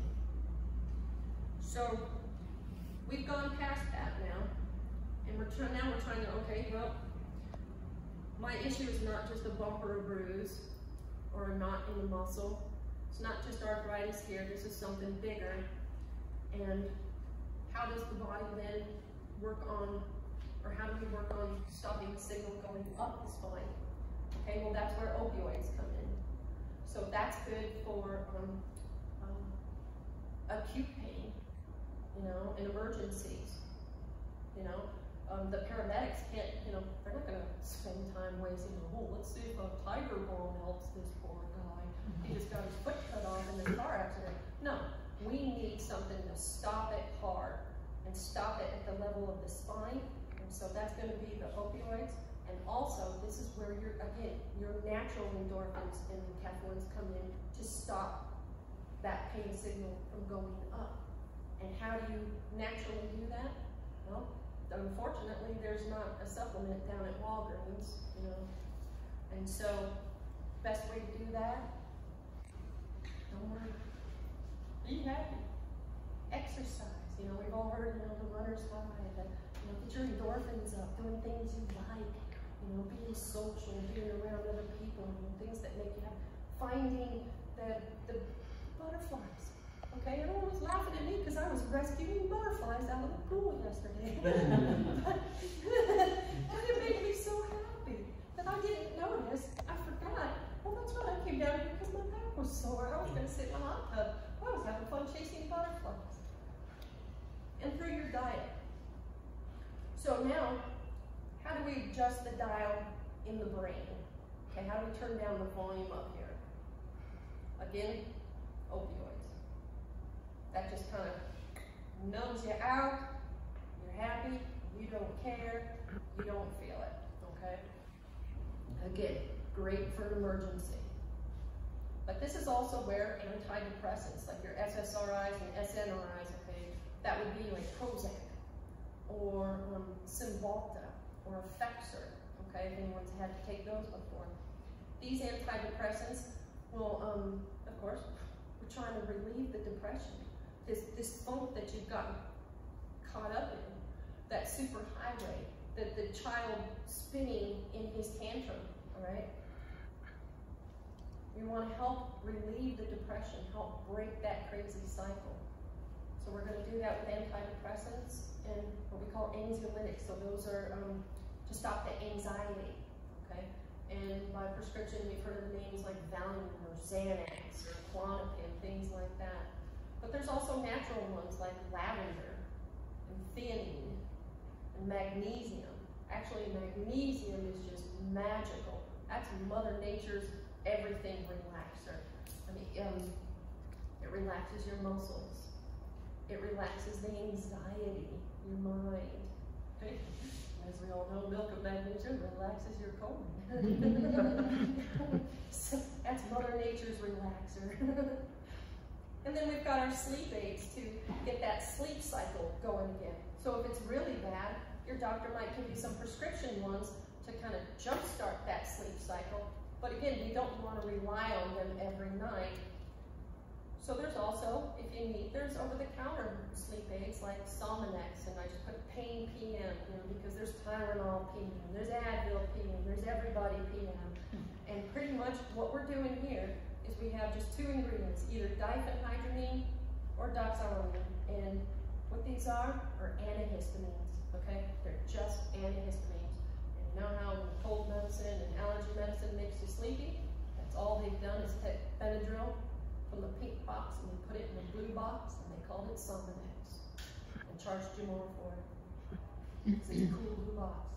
Speaker 1: So we've gone past that now, and now we're trying to, okay, well, my issue is not just a bump or a bruise or a knot in the muscle. It's not just arthritis here, this is something bigger. And how does the body then work on, or how do we work on stopping the signal going up the spine? Okay, well that's where opioids come in. So that's good for acute pain, in emergencies. The paramedics can't, they're not going to spend time wasting, let's see if a tiger balm helps this poor guy. He just got his foot cut off in the car accident. No, we need something to stop it hard and stop it at the level of the spine. And so that's going to be the opioids. And also, this is where your natural endorphins and enkephalins come in to stop that pain signal from going up. And how do you naturally do that? Well, unfortunately, there's not a supplement down at Walgreens, And so, best way to do that, don't worry, be happy. Exercise, we've all heard, the runner's high, that, get your endorphins up, doing things you like, being social, being around other people, things that make you happy. Finding the butterflies. Okay, everyone was laughing at me because I was rescuing butterflies out of the pool yesterday. but it made me so happy that I didn't notice. I forgot. Well, that's right. I came down here because my back was sore. I was going to sit in the hot tub. I was having fun chasing butterflies. And through your diet. So now, how do we adjust the dial in the brain? Okay, how do we turn down the volume up here? Again, opioids. That just kind of numbs you out, you're happy, you don't care, you don't feel it, okay? Again, great for an emergency. But this is also where antidepressants, like your SSRIs and SNRIs, okay, that would be like Prozac, or Cymbalta, or Effexor, okay, if anyone's had to take those before. These antidepressants will, of course, we're trying to relieve the depression. This funk that you've gotten caught up in, that super highway, the child spinning in his tantrum, all right? We want to help relieve the depression, help break that crazy cycle. So we're going to do that with antidepressants and what we call anxiolytics. So those are to stop the anxiety, okay? And by prescription, you've heard of the names like Valium or Xanax or Klonopin, things like that. But there's also natural ones like lavender and theanine And magnesium. Actually, magnesium is just magical. That's Mother Nature's everything relaxer. I mean, it relaxes your muscles. It relaxes the anxiety, your mind. Okay? As we all know, milk of magnesium relaxes your colon. So that's Mother Nature's relaxer. And then we've got our sleep aids to get that sleep cycle going again. So if it's really bad, your doctor might give you some prescription ones to kind of jumpstart that sleep cycle. But again, we don't want to rely on them every night. So there's also, if you need, there's over-the-counter sleep aids like Somninex, and I just put Pain PM, because there's Tylenol PM, there's Advil PM, there's Everybody PM. And pretty much what we're doing here is we have just two ingredients, either diphenhydramine or doxylamine. And what these are antihistamines, okay? They're just antihistamines. And you know how cold medicine and allergy medicine makes you sleepy? That's all they've done is take Benadryl from the pink box and they put it in the blue box and they called it Somninex and charged you more for it. It's a cool blue box.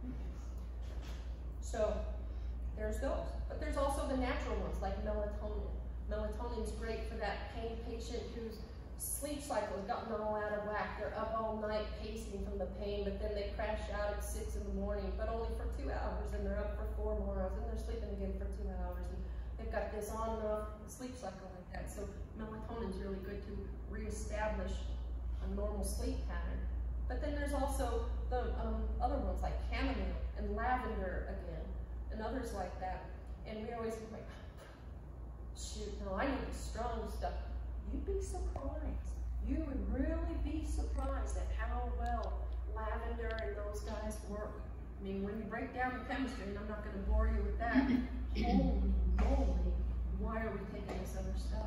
Speaker 1: So there's those. But there's also the natural ones like melatonin. Melatonin is great for that pain patient whose sleep cycle has gotten all out of whack. They're up all night pacing from the pain, but then they crash out at 6 in the morning, but only for 2 hours, and they're up for 4 more hours, and they're sleeping again for 2 hours. And they've got this on and off sleep cycle like that. So melatonin is really good to reestablish a normal sleep pattern. But then there's also the other ones like chamomile and lavender again, and others like that. And we always think like, shoot, no, I need the strong stuff. You'd be surprised. You would really be surprised at how well lavender and those guys work. I mean, when you break down the chemistry, and I'm not going to bore you with that, holy moly, why are we taking this other stuff?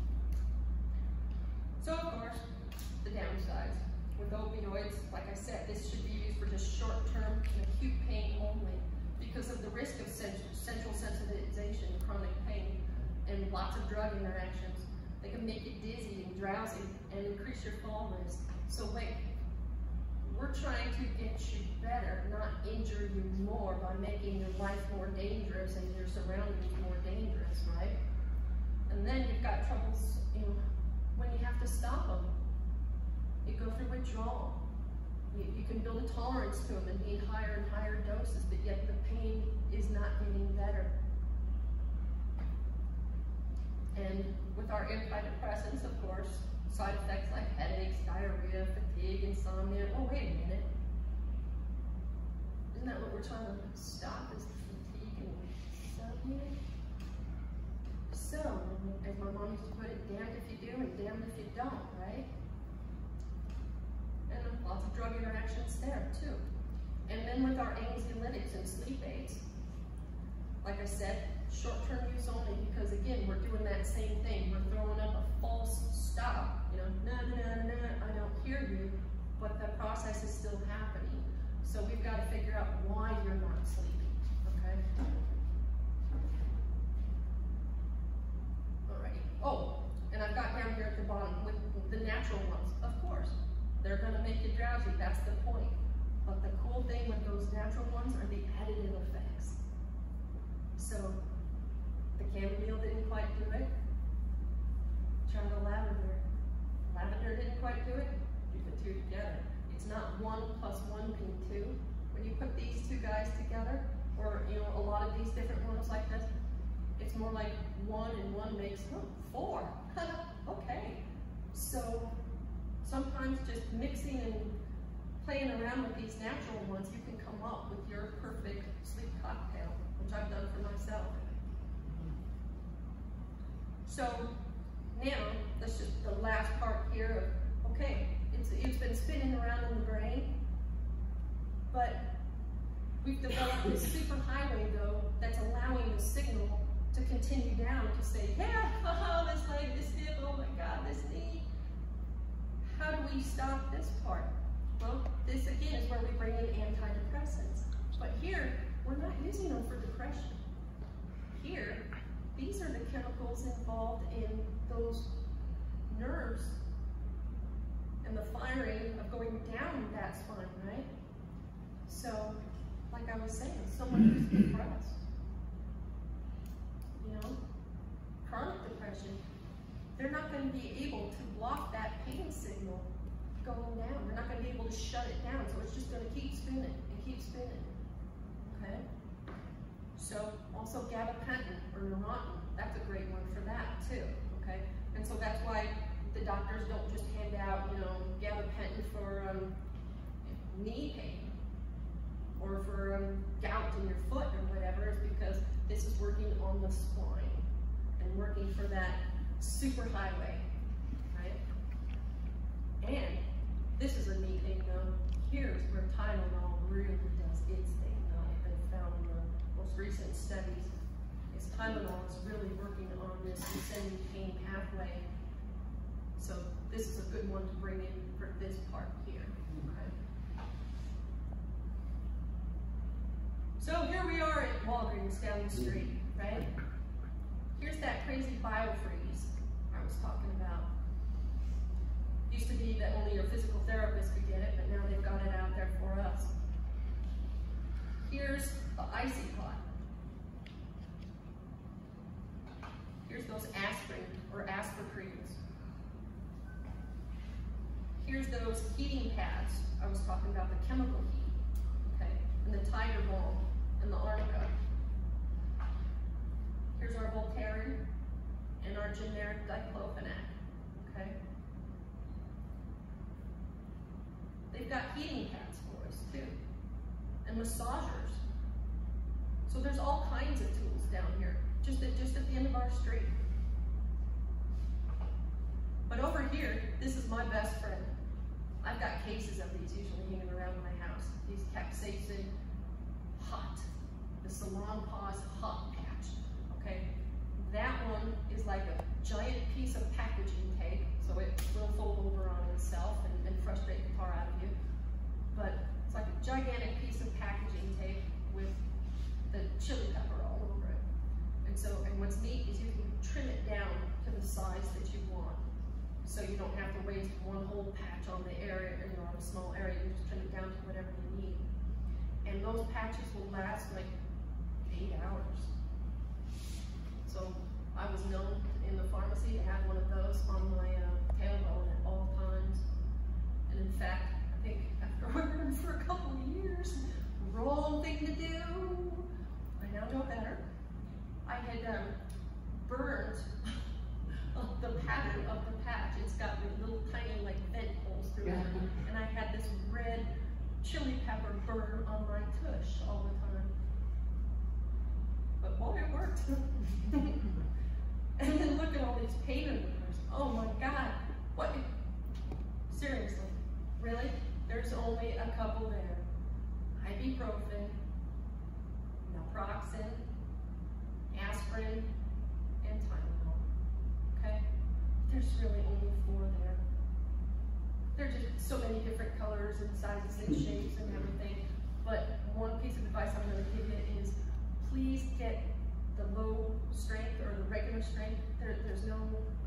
Speaker 1: So, of course, the downsides. With opioids, like I said, this should be used for just short-term and acute pain only because of the risk of central sensitization, chronic pain, and lots of drug interactions. They can make you dizzy and drowsy and increase your fall risk. So wait, we're trying to get you better, not injure you more by making your life more dangerous and your surroundings more dangerous, right? And then you've got troubles, when you have to stop them. You go through withdrawal. You can build a tolerance to them and need higher and higher doses, but yet the pain is not getting better. And with our antidepressants, of course, side effects like headaches, diarrhea, fatigue, insomnia. Oh, wait a minute. Isn't that what we're trying to stop, is the fatigue and insomnia? So, as my mom used to put it, damned if you do and damned if you don't, right? And lots of drug interactions there, too. And then with our anxiolytics and sleep aids, like I said, short-term use only because, again, we're doing that same thing. We're throwing up a false stop. No, I don't hear you, but the process is still happening. So we've got to figure out why you're not sleeping, okay? Alrighty. Oh, and I've got down here at the bottom with the natural ones, of course. They're going to make you drowsy, that's the point. But the cool thing with those natural ones are the additive effects. So, the chamomile didn't quite do it. Try the lavender. Lavender didn't quite do it. Do the two together. It's not 1 + 1 being 2. When you put these two guys together, or a lot of these different ones like this, it's more like 1 and 1 makes 4. Okay. So sometimes just mixing and playing around with these natural ones, you can come up with your perfect sleep cocktail, which I've done for myself. So now, that's just the last part here of, okay, it's been spinning around in the brain, but we've developed this superhighway though, that's allowing the signal to continue down to say, yeah, oh, this leg, this hip, oh my God, this knee. How do we stop this part? Well, this again is where we bring in antidepressants. But here, we're not using them for depression. Here, these are the chemicals involved in those nerves and the firing of going down that spine, right? So, like I was saying, someone who's depressed, you know, chronic depression, they're not going to be able to block that pain signal going down. They're not going to be able to shut it down, so it's just going to keep spinning and keep spinning. Okay? So, also gabapentin or Neurontin, that's a great one for that too. Okay? And so that's why the doctors don't just hand out, you know, gabapentin for knee pain or for gout in your foot or whatever, is because this is working on the spine and working for that superhighway, right? And this is a neat thing though. Here's where Tylenol really does its thing though. They found in the most recent studies is Tylenol is really working on this ascending pain pathway. So this is a good one to bring in for this part here. Okay. So here we are at Walgreens down the street, right? Here's that crazy biofreeze I was talking about. Used to be that only your physical therapist could get it, but now they've got it out there for us. Here's the icy pot. Here's those aspirin or Aspercreams. Here's those heating pads I was talking about, the chemical heat, okay, and the Tiger Balm and the Arnica. Here's our Voltaren and our generic diclofenac, okay. They've got heating pads for us too, and massagers. So there's all kinds of tools down here, just at the end of our street. But over here, this is my best friend. I've got cases of these usually hanging around my house. These capsaicin hot, the Salon Pause hot patch, okay? That one is like a giant piece of packaging tape, so it will fold over on itself and frustrate the tar out of you. But it's like a gigantic piece of packaging tape with the chili pepper all over it. And what's neat is you can trim it down to the size that you want. So you don't have to waste one whole patch on the area, you know, on a small area. You just trim it down to whatever you need. And those patches will last like 8 hours. So I was known in the pharmacy to have one of those on my tailbone at all times. And in fact, I think after ordering for a couple of years, wrong thing to do, I now know better. I had burned the pattern of the patch. It's got little tiny like vent holes through it. And I had this red chili pepper burn on my tush all the time. But boy, it worked. And then look at all these pain relievers. Oh my God. What? Seriously. Really? There's only a couple there. Ibuprofen, naproxen, aspirin, and Tylenol. Okay? There's really only 4 there. There's just so many different colors and sizes and shapes and everything. But one piece of advice I'm going to give you is please get the low strength or the regular strength. There's no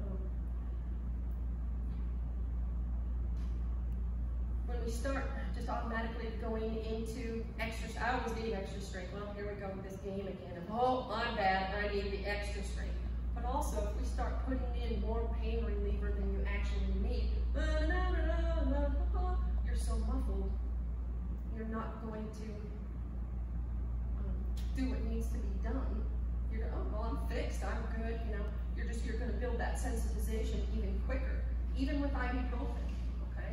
Speaker 1: when we start just automatically going into extra, I always need extra strength. Well, here we go with this game again. Oh, I'm bad, I need the extra strength. But also, if we start putting in more pain reliever than you actually need, you're so muffled, you're not going to do what needs to be done. You're going, oh, well, I'm fixed, I'm good, you know. You're going to build that sensitization even quicker, even with ibuprofen, okay?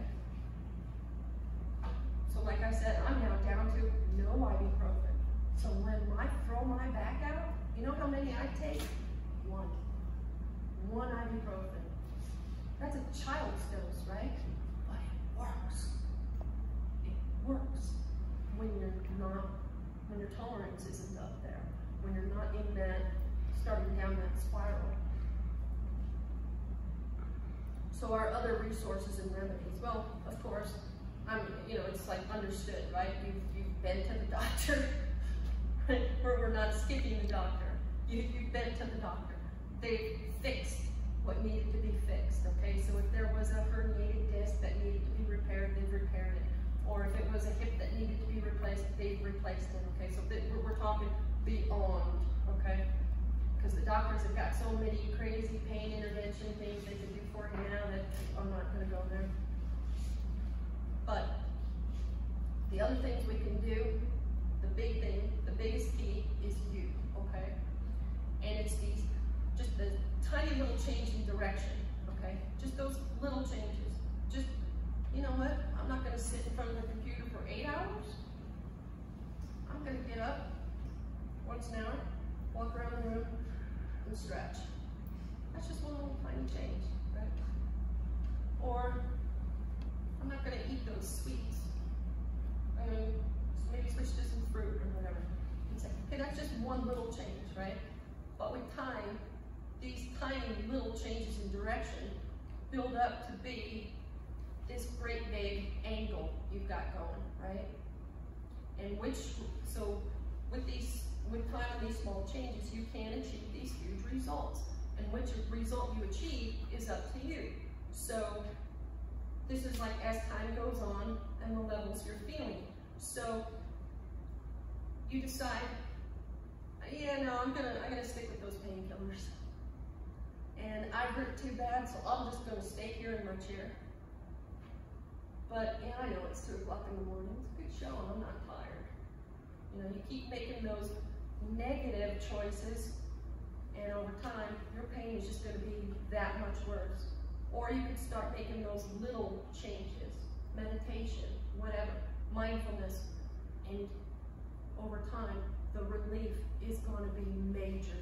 Speaker 1: So like I said, I'm now down to no ibuprofen. So when I throw my back out, you know how many I take? 1. 1 ibuprofen. That's a child's dose, right? But it works. It works when your tolerance isn't up there, when you're not in that, starting down that spiral. So our other resources and remedies, well, of course, you know, it's like understood, right? You've been to the doctor, right? We're not skipping the doctor. You've been to the doctor. They fixed what needed to be fixed, okay? So if there was a herniated disc that needed to be repaired, they've repaired it. Or if it was a hip that needed to be replaced, doctors have got so many crazy pain intervention things they can do for you now that I'm not going to go there. But the other things we can do, the big thing, the biggest key is you, okay? And it's these, just the tiny little change in direction, okay? Just those little changes. Just, you know what? I'm not going to sit in front of the computer for 8 hours. I'm going to get up once an hour, walk around the room, and stretch. That's just one little tiny change, right? Or I'm not going to eat those sweets. I'm going to maybe switch to some fruit or whatever. And say, okay, that's just one little change, right? But with time, these tiny little changes in direction build up to be this great big angle you've got going, right? And so with time and these small changes, you can achieve these huge results. And which result you achieve is up to you. So this is like as time goes on and the levels you're feeling. So you decide, yeah, no, I'm gonna stick with those painkillers. And I hurt too bad, so I'm just gonna stay here in my chair. But yeah, I know it's 2 o'clock in the morning. It's a good show and I'm not tired. You know, you keep making those negative choices, and over time, your pain is just going to be that much worse. Or you could start making those little changes, meditation, whatever, mindfulness, and over time, the relief is going to be major.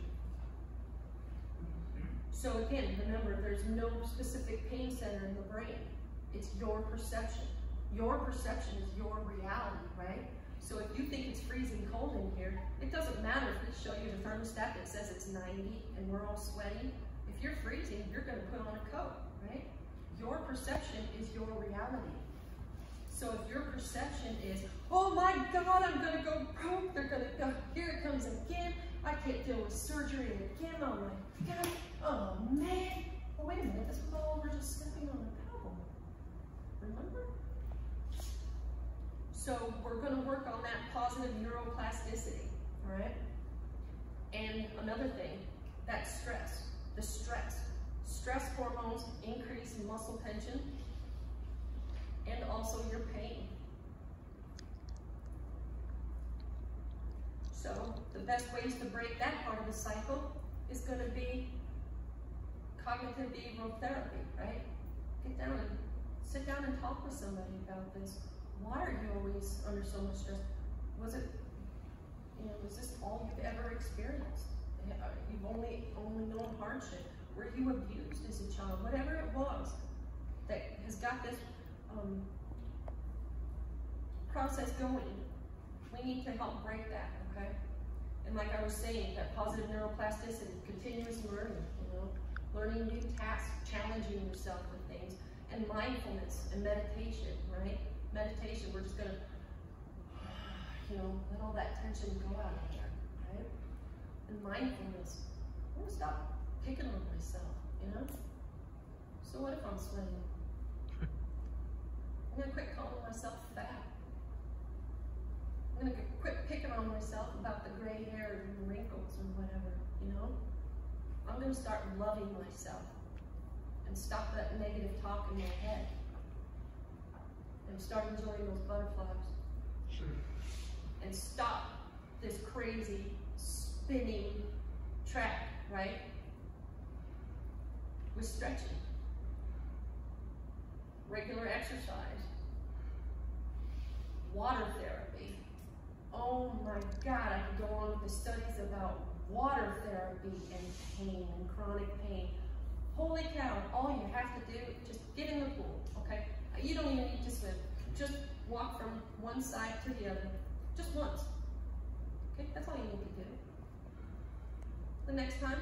Speaker 1: So again, remember, there's no specific pain center in the brain. It's your perception. Your perception is your reality, right? So if you think it's freezing cold in here, it doesn't matter if we show you the thermostat that says it's 90 and we're all sweating. If you're freezing, you're going to put on a coat, right? Your perception is your reality. So if your perception is, oh my God, I'm going to go broke, they're going to go, here it comes again, I can't deal with surgery again, oh my God, oh man. Oh, wait a minute, this was all over just stepping on a pebble. Remember? So we're going to work on that positive neuroplasticity, all right? And another thing, that's stress, the stress. Stress hormones increase in muscle tension and also your pain. So the best ways to break that part of the cycle is going to be cognitive behavioral therapy, right? Get down and sit down and talk with somebody about this. Why are you always under so much stress? Was it, was this all you've ever experienced? You've only known hardship. Were you abused as a child? Whatever it was that has got this process going, we need to help break that, okay? And like I was saying, that positive neuroplasticity, continuous learning, learning new tasks, challenging yourself with things, and mindfulness and meditation, right? Meditation, we're just gonna, let all that tension go out of there, right? And mindfulness, I'm gonna stop picking on myself, So what if I'm sweating? I'm gonna quit calling myself fat. I'm gonna quit picking on myself about the gray hair and the wrinkles and whatever, I'm gonna start loving myself and stop that negative talk in my head. And start enjoying those butterflies. Sure. And stop this crazy spinning track, right? With stretching. Regular exercise. Water therapy. Oh my God, I could go on with the studies about water therapy and pain and chronic pain. Holy cow, all you have to do is just get in the pool, okay? You don't even need to swim. Just walk from one side to the other. Just once. Okay, that's all you need to do. The next time,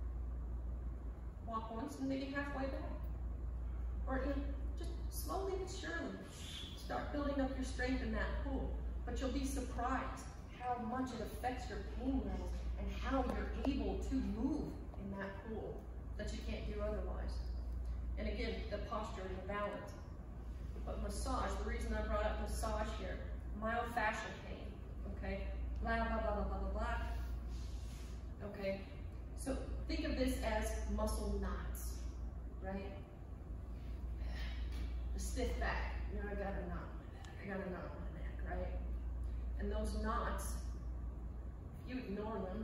Speaker 1: walk once and maybe halfway back. Or just slowly but surely start building up your strength in that pool. But you'll be surprised how much it affects your pain levels and how you're able to move in that pool that you can't do otherwise. And again, the posture and the balance. But massage, the reason I brought up massage here, myofascial pain, okay? Blah, blah, blah, blah, blah, blah, blah. Okay, so Think of this as muscle knots, right? The stiff back, you know, I got a knot in my back, I got a knot in my neck, right? And those knots, if you ignore them,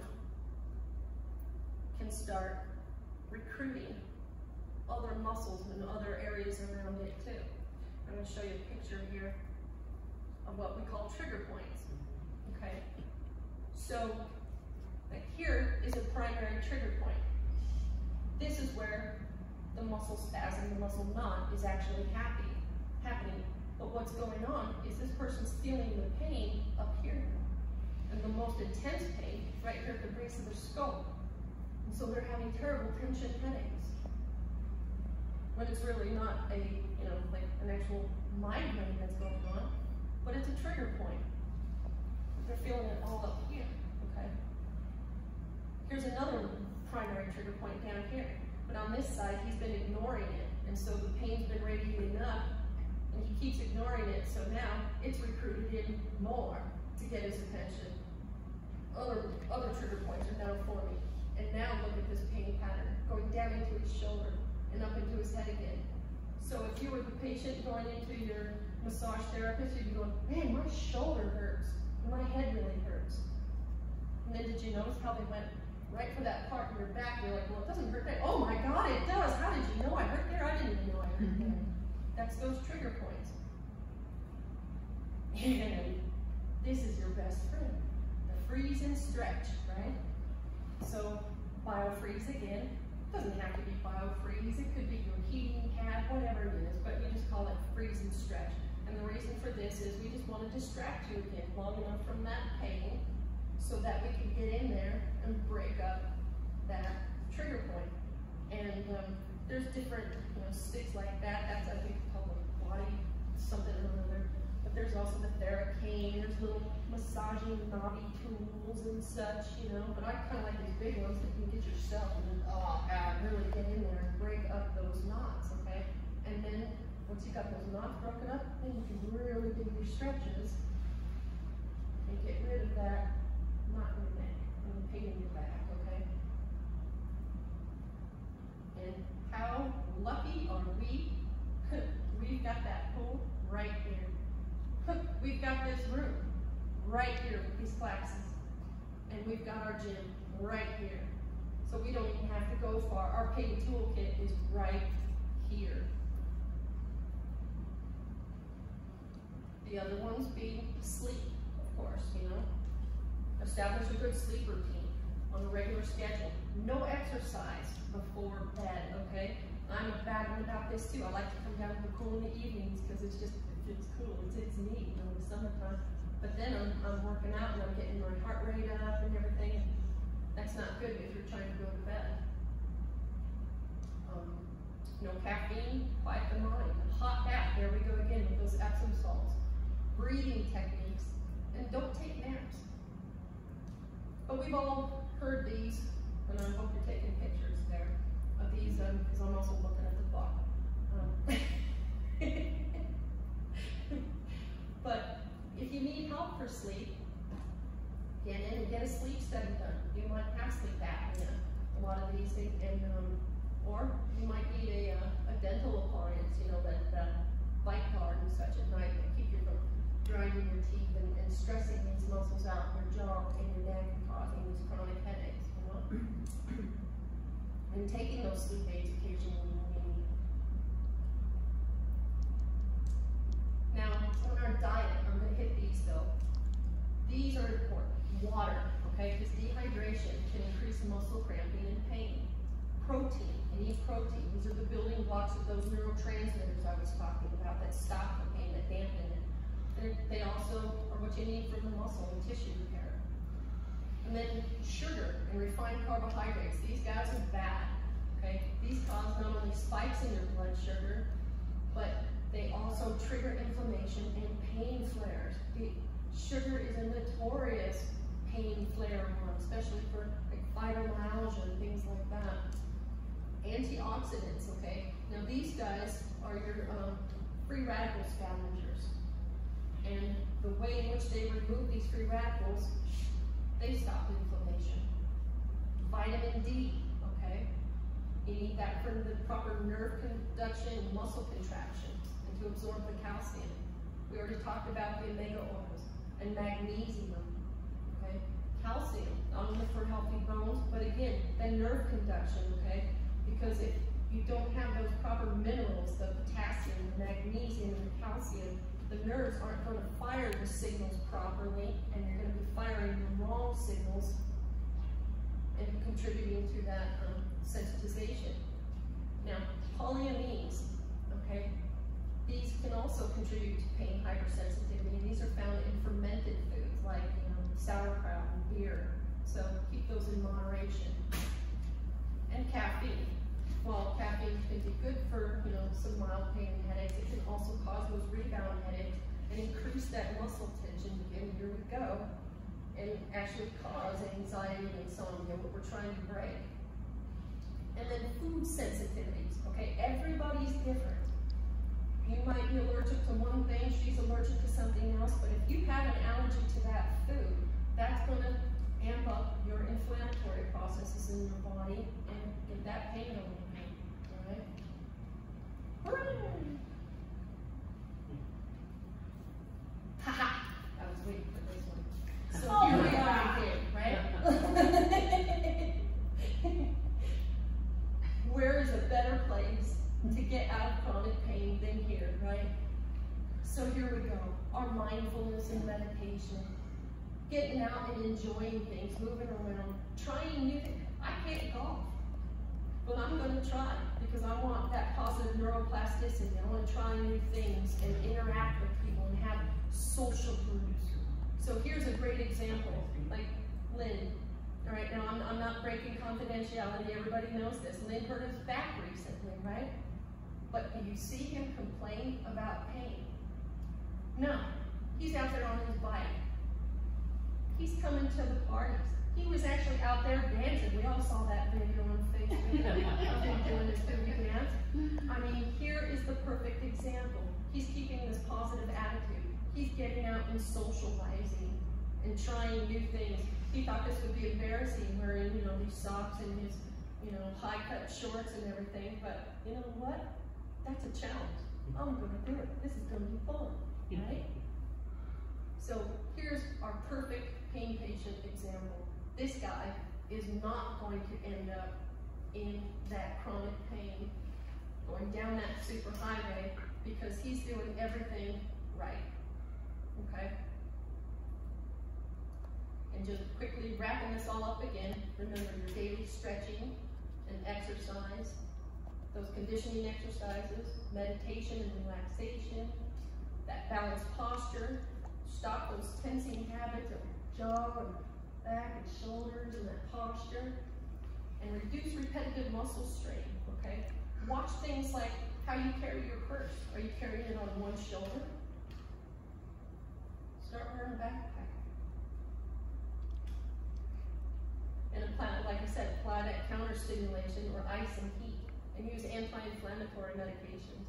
Speaker 1: can start recruiting other muscles and other areas around it too. I'm going to show you a picture here of what we call trigger points, okay? So, like here is a primary trigger point. This is where the muscle spasm, the muscle knot is actually happening. But what's going on is this person's feeling the pain up here. And the most intense pain is right here at the base of their skull. And so they're having terrible tension headaches. When it's really not a, you know, like an actual migraine that's going on, but it's a trigger point. They're feeling it all up here, okay? Here's another primary trigger point down here. But on this side, he's been ignoring it. And so the pain's been radiating up, and he keeps ignoring it, so now it's recruited in more to get his attention. Other trigger points are now forming. And now look at this pain pattern, going down into his shoulder and up into his head again. So if you were the patient going into your massage therapist, you'd be going, man, my shoulder hurts, and my head really hurts. And then did you notice how they went right for that part in your back? You're like, well, it doesn't hurt there. Oh my God, it does. How did you know I hurt there? I didn't even know I hurt there. That's those trigger points. And this is your best friend, the freeze and stretch, right? So biofreeze again, doesn't have to be biofreeze, it could be your heating pad, whatever it is, but we just call it freeze and stretch. And the reason for this is we just want to distract you again long enough from that pain so that we can get in there and break up that trigger point. And there's different, you know, sticks like that. That's, I think, called a body something or another. But there's also the Theracane. There's little massaging knobby tools and such, you know. But I kind of like these big ones that you can get yourself and then, oh God, really get in there and break up those knots, okay? And then once you got those knots broken up, then you can really do your stretches and get rid of that knot in your neck and the pain in your back, okay? And how lucky are we? We've got that pool right here. We've got this room right here with these classes. And we've got our gym right here. So we don't even have to go far. Our pain toolkit is right here. The other ones being sleep, of course, you know. Establish a good sleep routine on a regular schedule. No exercise before bed, okay? I'm a bad one about this too. I like to come down to the pool in the evenings because it's just, it's cool, it's neat, you know, in the summertime. But then I'm working out and I'm getting my heart rate up and everything. And that's not good if you're trying to go to bed. You know, caffeine, quiet the mind. Hot bath, there we go again with those Epsom salts. Breathing techniques, and don't take naps. But we've all heard these, and I hope you're taking pictures there of these, because I'm also looking at the clock. But if you need help for sleep, get in and get a sleep study done. You might have sleep apnea, a lot of these things, and or you might need a dental appliance, you know, that bite guard and such at night that keep you from grinding your teeth and stressing these muscles out in your jaw and your neck and causing these chronic headaches, you know. And taking those sleep aids occasionally when you need. Now, on our diet, I'm going to hit these though. These are important. Water, okay? Because dehydration can increase muscle cramping and pain. Protein, you need protein. These are the building blocks of those neurotransmitters I was talking about that stop the pain, that dampen it. And they also are what you need for the muscle and tissue repair. And then sugar and refined carbohydrates. These guys are bad, okay? These cause not only spikes in your blood sugar, but they also trigger inflammation and pain flares. Sugar is a notorious pain flare one, especially for like fibromyalgia and things like that. Antioxidants, okay? Now these guys are your free radical scavengers. And the way in which they remove these free radicals, they stop inflammation. Vitamin D, You need that for the proper nerve conduction and muscle contraction and to absorb the calcium. We already talked about the omega oils and magnesium, okay? Calcium, not only for healthy bones, but again, the nerve conduction, okay? Because if you don't have those proper minerals, the potassium, the magnesium, and the calcium, the nerves aren't going to fire the signals properly, and you're going to be firing the wrong signals and contributing to that sensitization. Now, polyamines, okay? These can also contribute to pain hypersensitivity, and these are found in fermented foods like sauerkraut and beer. So keep those in moderation. And caffeine. While caffeine can be good for some mild pain and headaches, it can also cause those rebound headaches and increase that muscle tension. Again, here we go, and actually cause anxiety and insomnia, what we're trying to break. And then food sensitivities. Okay, everybody's different. You might be allergic to one thing, she's allergic to something else, but if you have an allergy to that food, that's going to amp up your inflammatory processes in your body and get that pain over. All right? Haha! I was waiting for this one. So here we are again, right? Where is a better place to get out of chronic pain than here, right? So here we go. Our mindfulness and meditation. Getting out and enjoying things, moving around, trying new things. I can't golf, but I'm going to try because I want that positive neuroplasticity. I want to try new things and interact with people and have social groups. So here's a great example, like Lynn. All right, now I'm not breaking confidentiality. Everybody knows this. Lynn hurt his back recently, right? But do you see him complain about pain? No. He's out there on his bike. He's coming to the parties. He was actually out there dancing. We all saw that video on Facebook of him doing his booty dance. I mean, here is the perfect example. He's keeping this positive attitude. He's getting out and socializing and trying new things. He thought this would be embarrassing wearing, these socks and his, high-cut shorts and everything, but you know what? That's a challenge. I'm going to do it. This is going to be fun, right? So here's our perfect pain patient example. This guy is not going to end up in that chronic pain, going down that super highway, because he's doing everything right, okay? And just quickly wrapping this all up again, remember your daily stretching and exercise, those conditioning exercises, meditation and relaxation, that balanced posture, stop those tensing habits of jaw and back and shoulders and that posture, and reduce repetitive muscle strain, okay? Watch things like how you carry your purse. Are you carrying it on one shoulder? Start wearing a backpack. And apply, like I said, apply that counter stimulation or ice and heat, and use anti-inflammatory medications.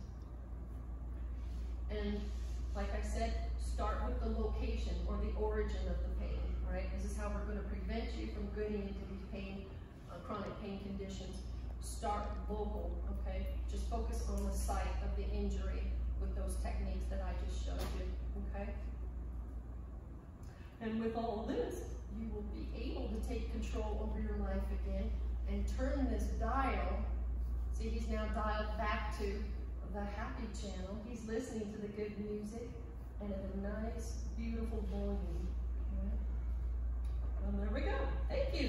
Speaker 1: And like I said, start with the location or the origin of the pain, all right? This is how we're going to prevent you from getting into these chronic pain conditions. Start local, okay? Just focus on the site of the injury with those techniques that I just showed you, okay? And with all of this, you will be able to take control over your life again and turn this dial. See, he's now dialed back to the happy channel. He's listening to the good music and at a nice, beautiful volume. Right? Well, there we go. Thank you.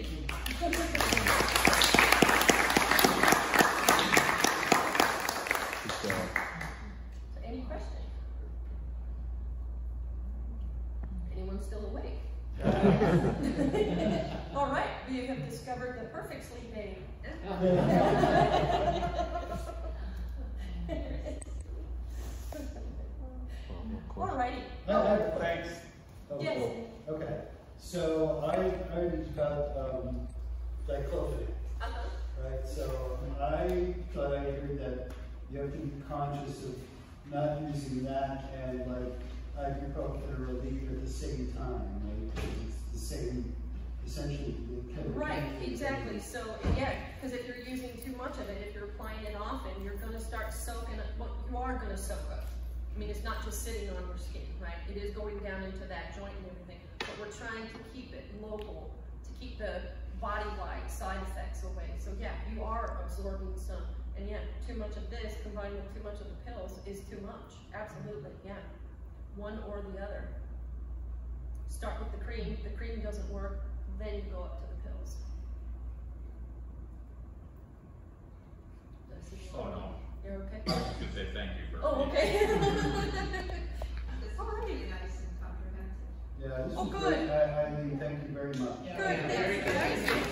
Speaker 1: So, any questions? Anyone still awake? All right, we have discovered the perfect sleep aid. All righty.
Speaker 2: Thanks.
Speaker 1: Yes.
Speaker 2: Cool. Okay. So I got diclofenac. Right. So I thought I agreed that you have to be conscious of not using that and like ibuprofen or Aleve at the same time, right? Because it's the essentially the chemical.
Speaker 1: Right, exactly. So yeah, because if you're using too much of it, if you're applying it often, you're going to start soaking it. Well, you are going to soak up. I mean, it's not just sitting on your skin, right? It is going down into that joint and everything. But we're trying to keep it local, to keep the body-wide side effects away. So yeah, you are absorbing some. And yeah, too much of this combined with too much of the pills is too much. Absolutely, yeah. One or the other. Start with the cream. If the cream doesn't work, then you go up to the pills.
Speaker 3: Oh no.
Speaker 1: You're okay?
Speaker 3: I was just going to say thank you for.
Speaker 1: Oh, okay.
Speaker 4: It's already nice and comprehensive.
Speaker 2: Yeah, this
Speaker 1: Oh,
Speaker 2: is
Speaker 1: good.
Speaker 2: great. Eileen, thank you very much.
Speaker 1: Good, thanks.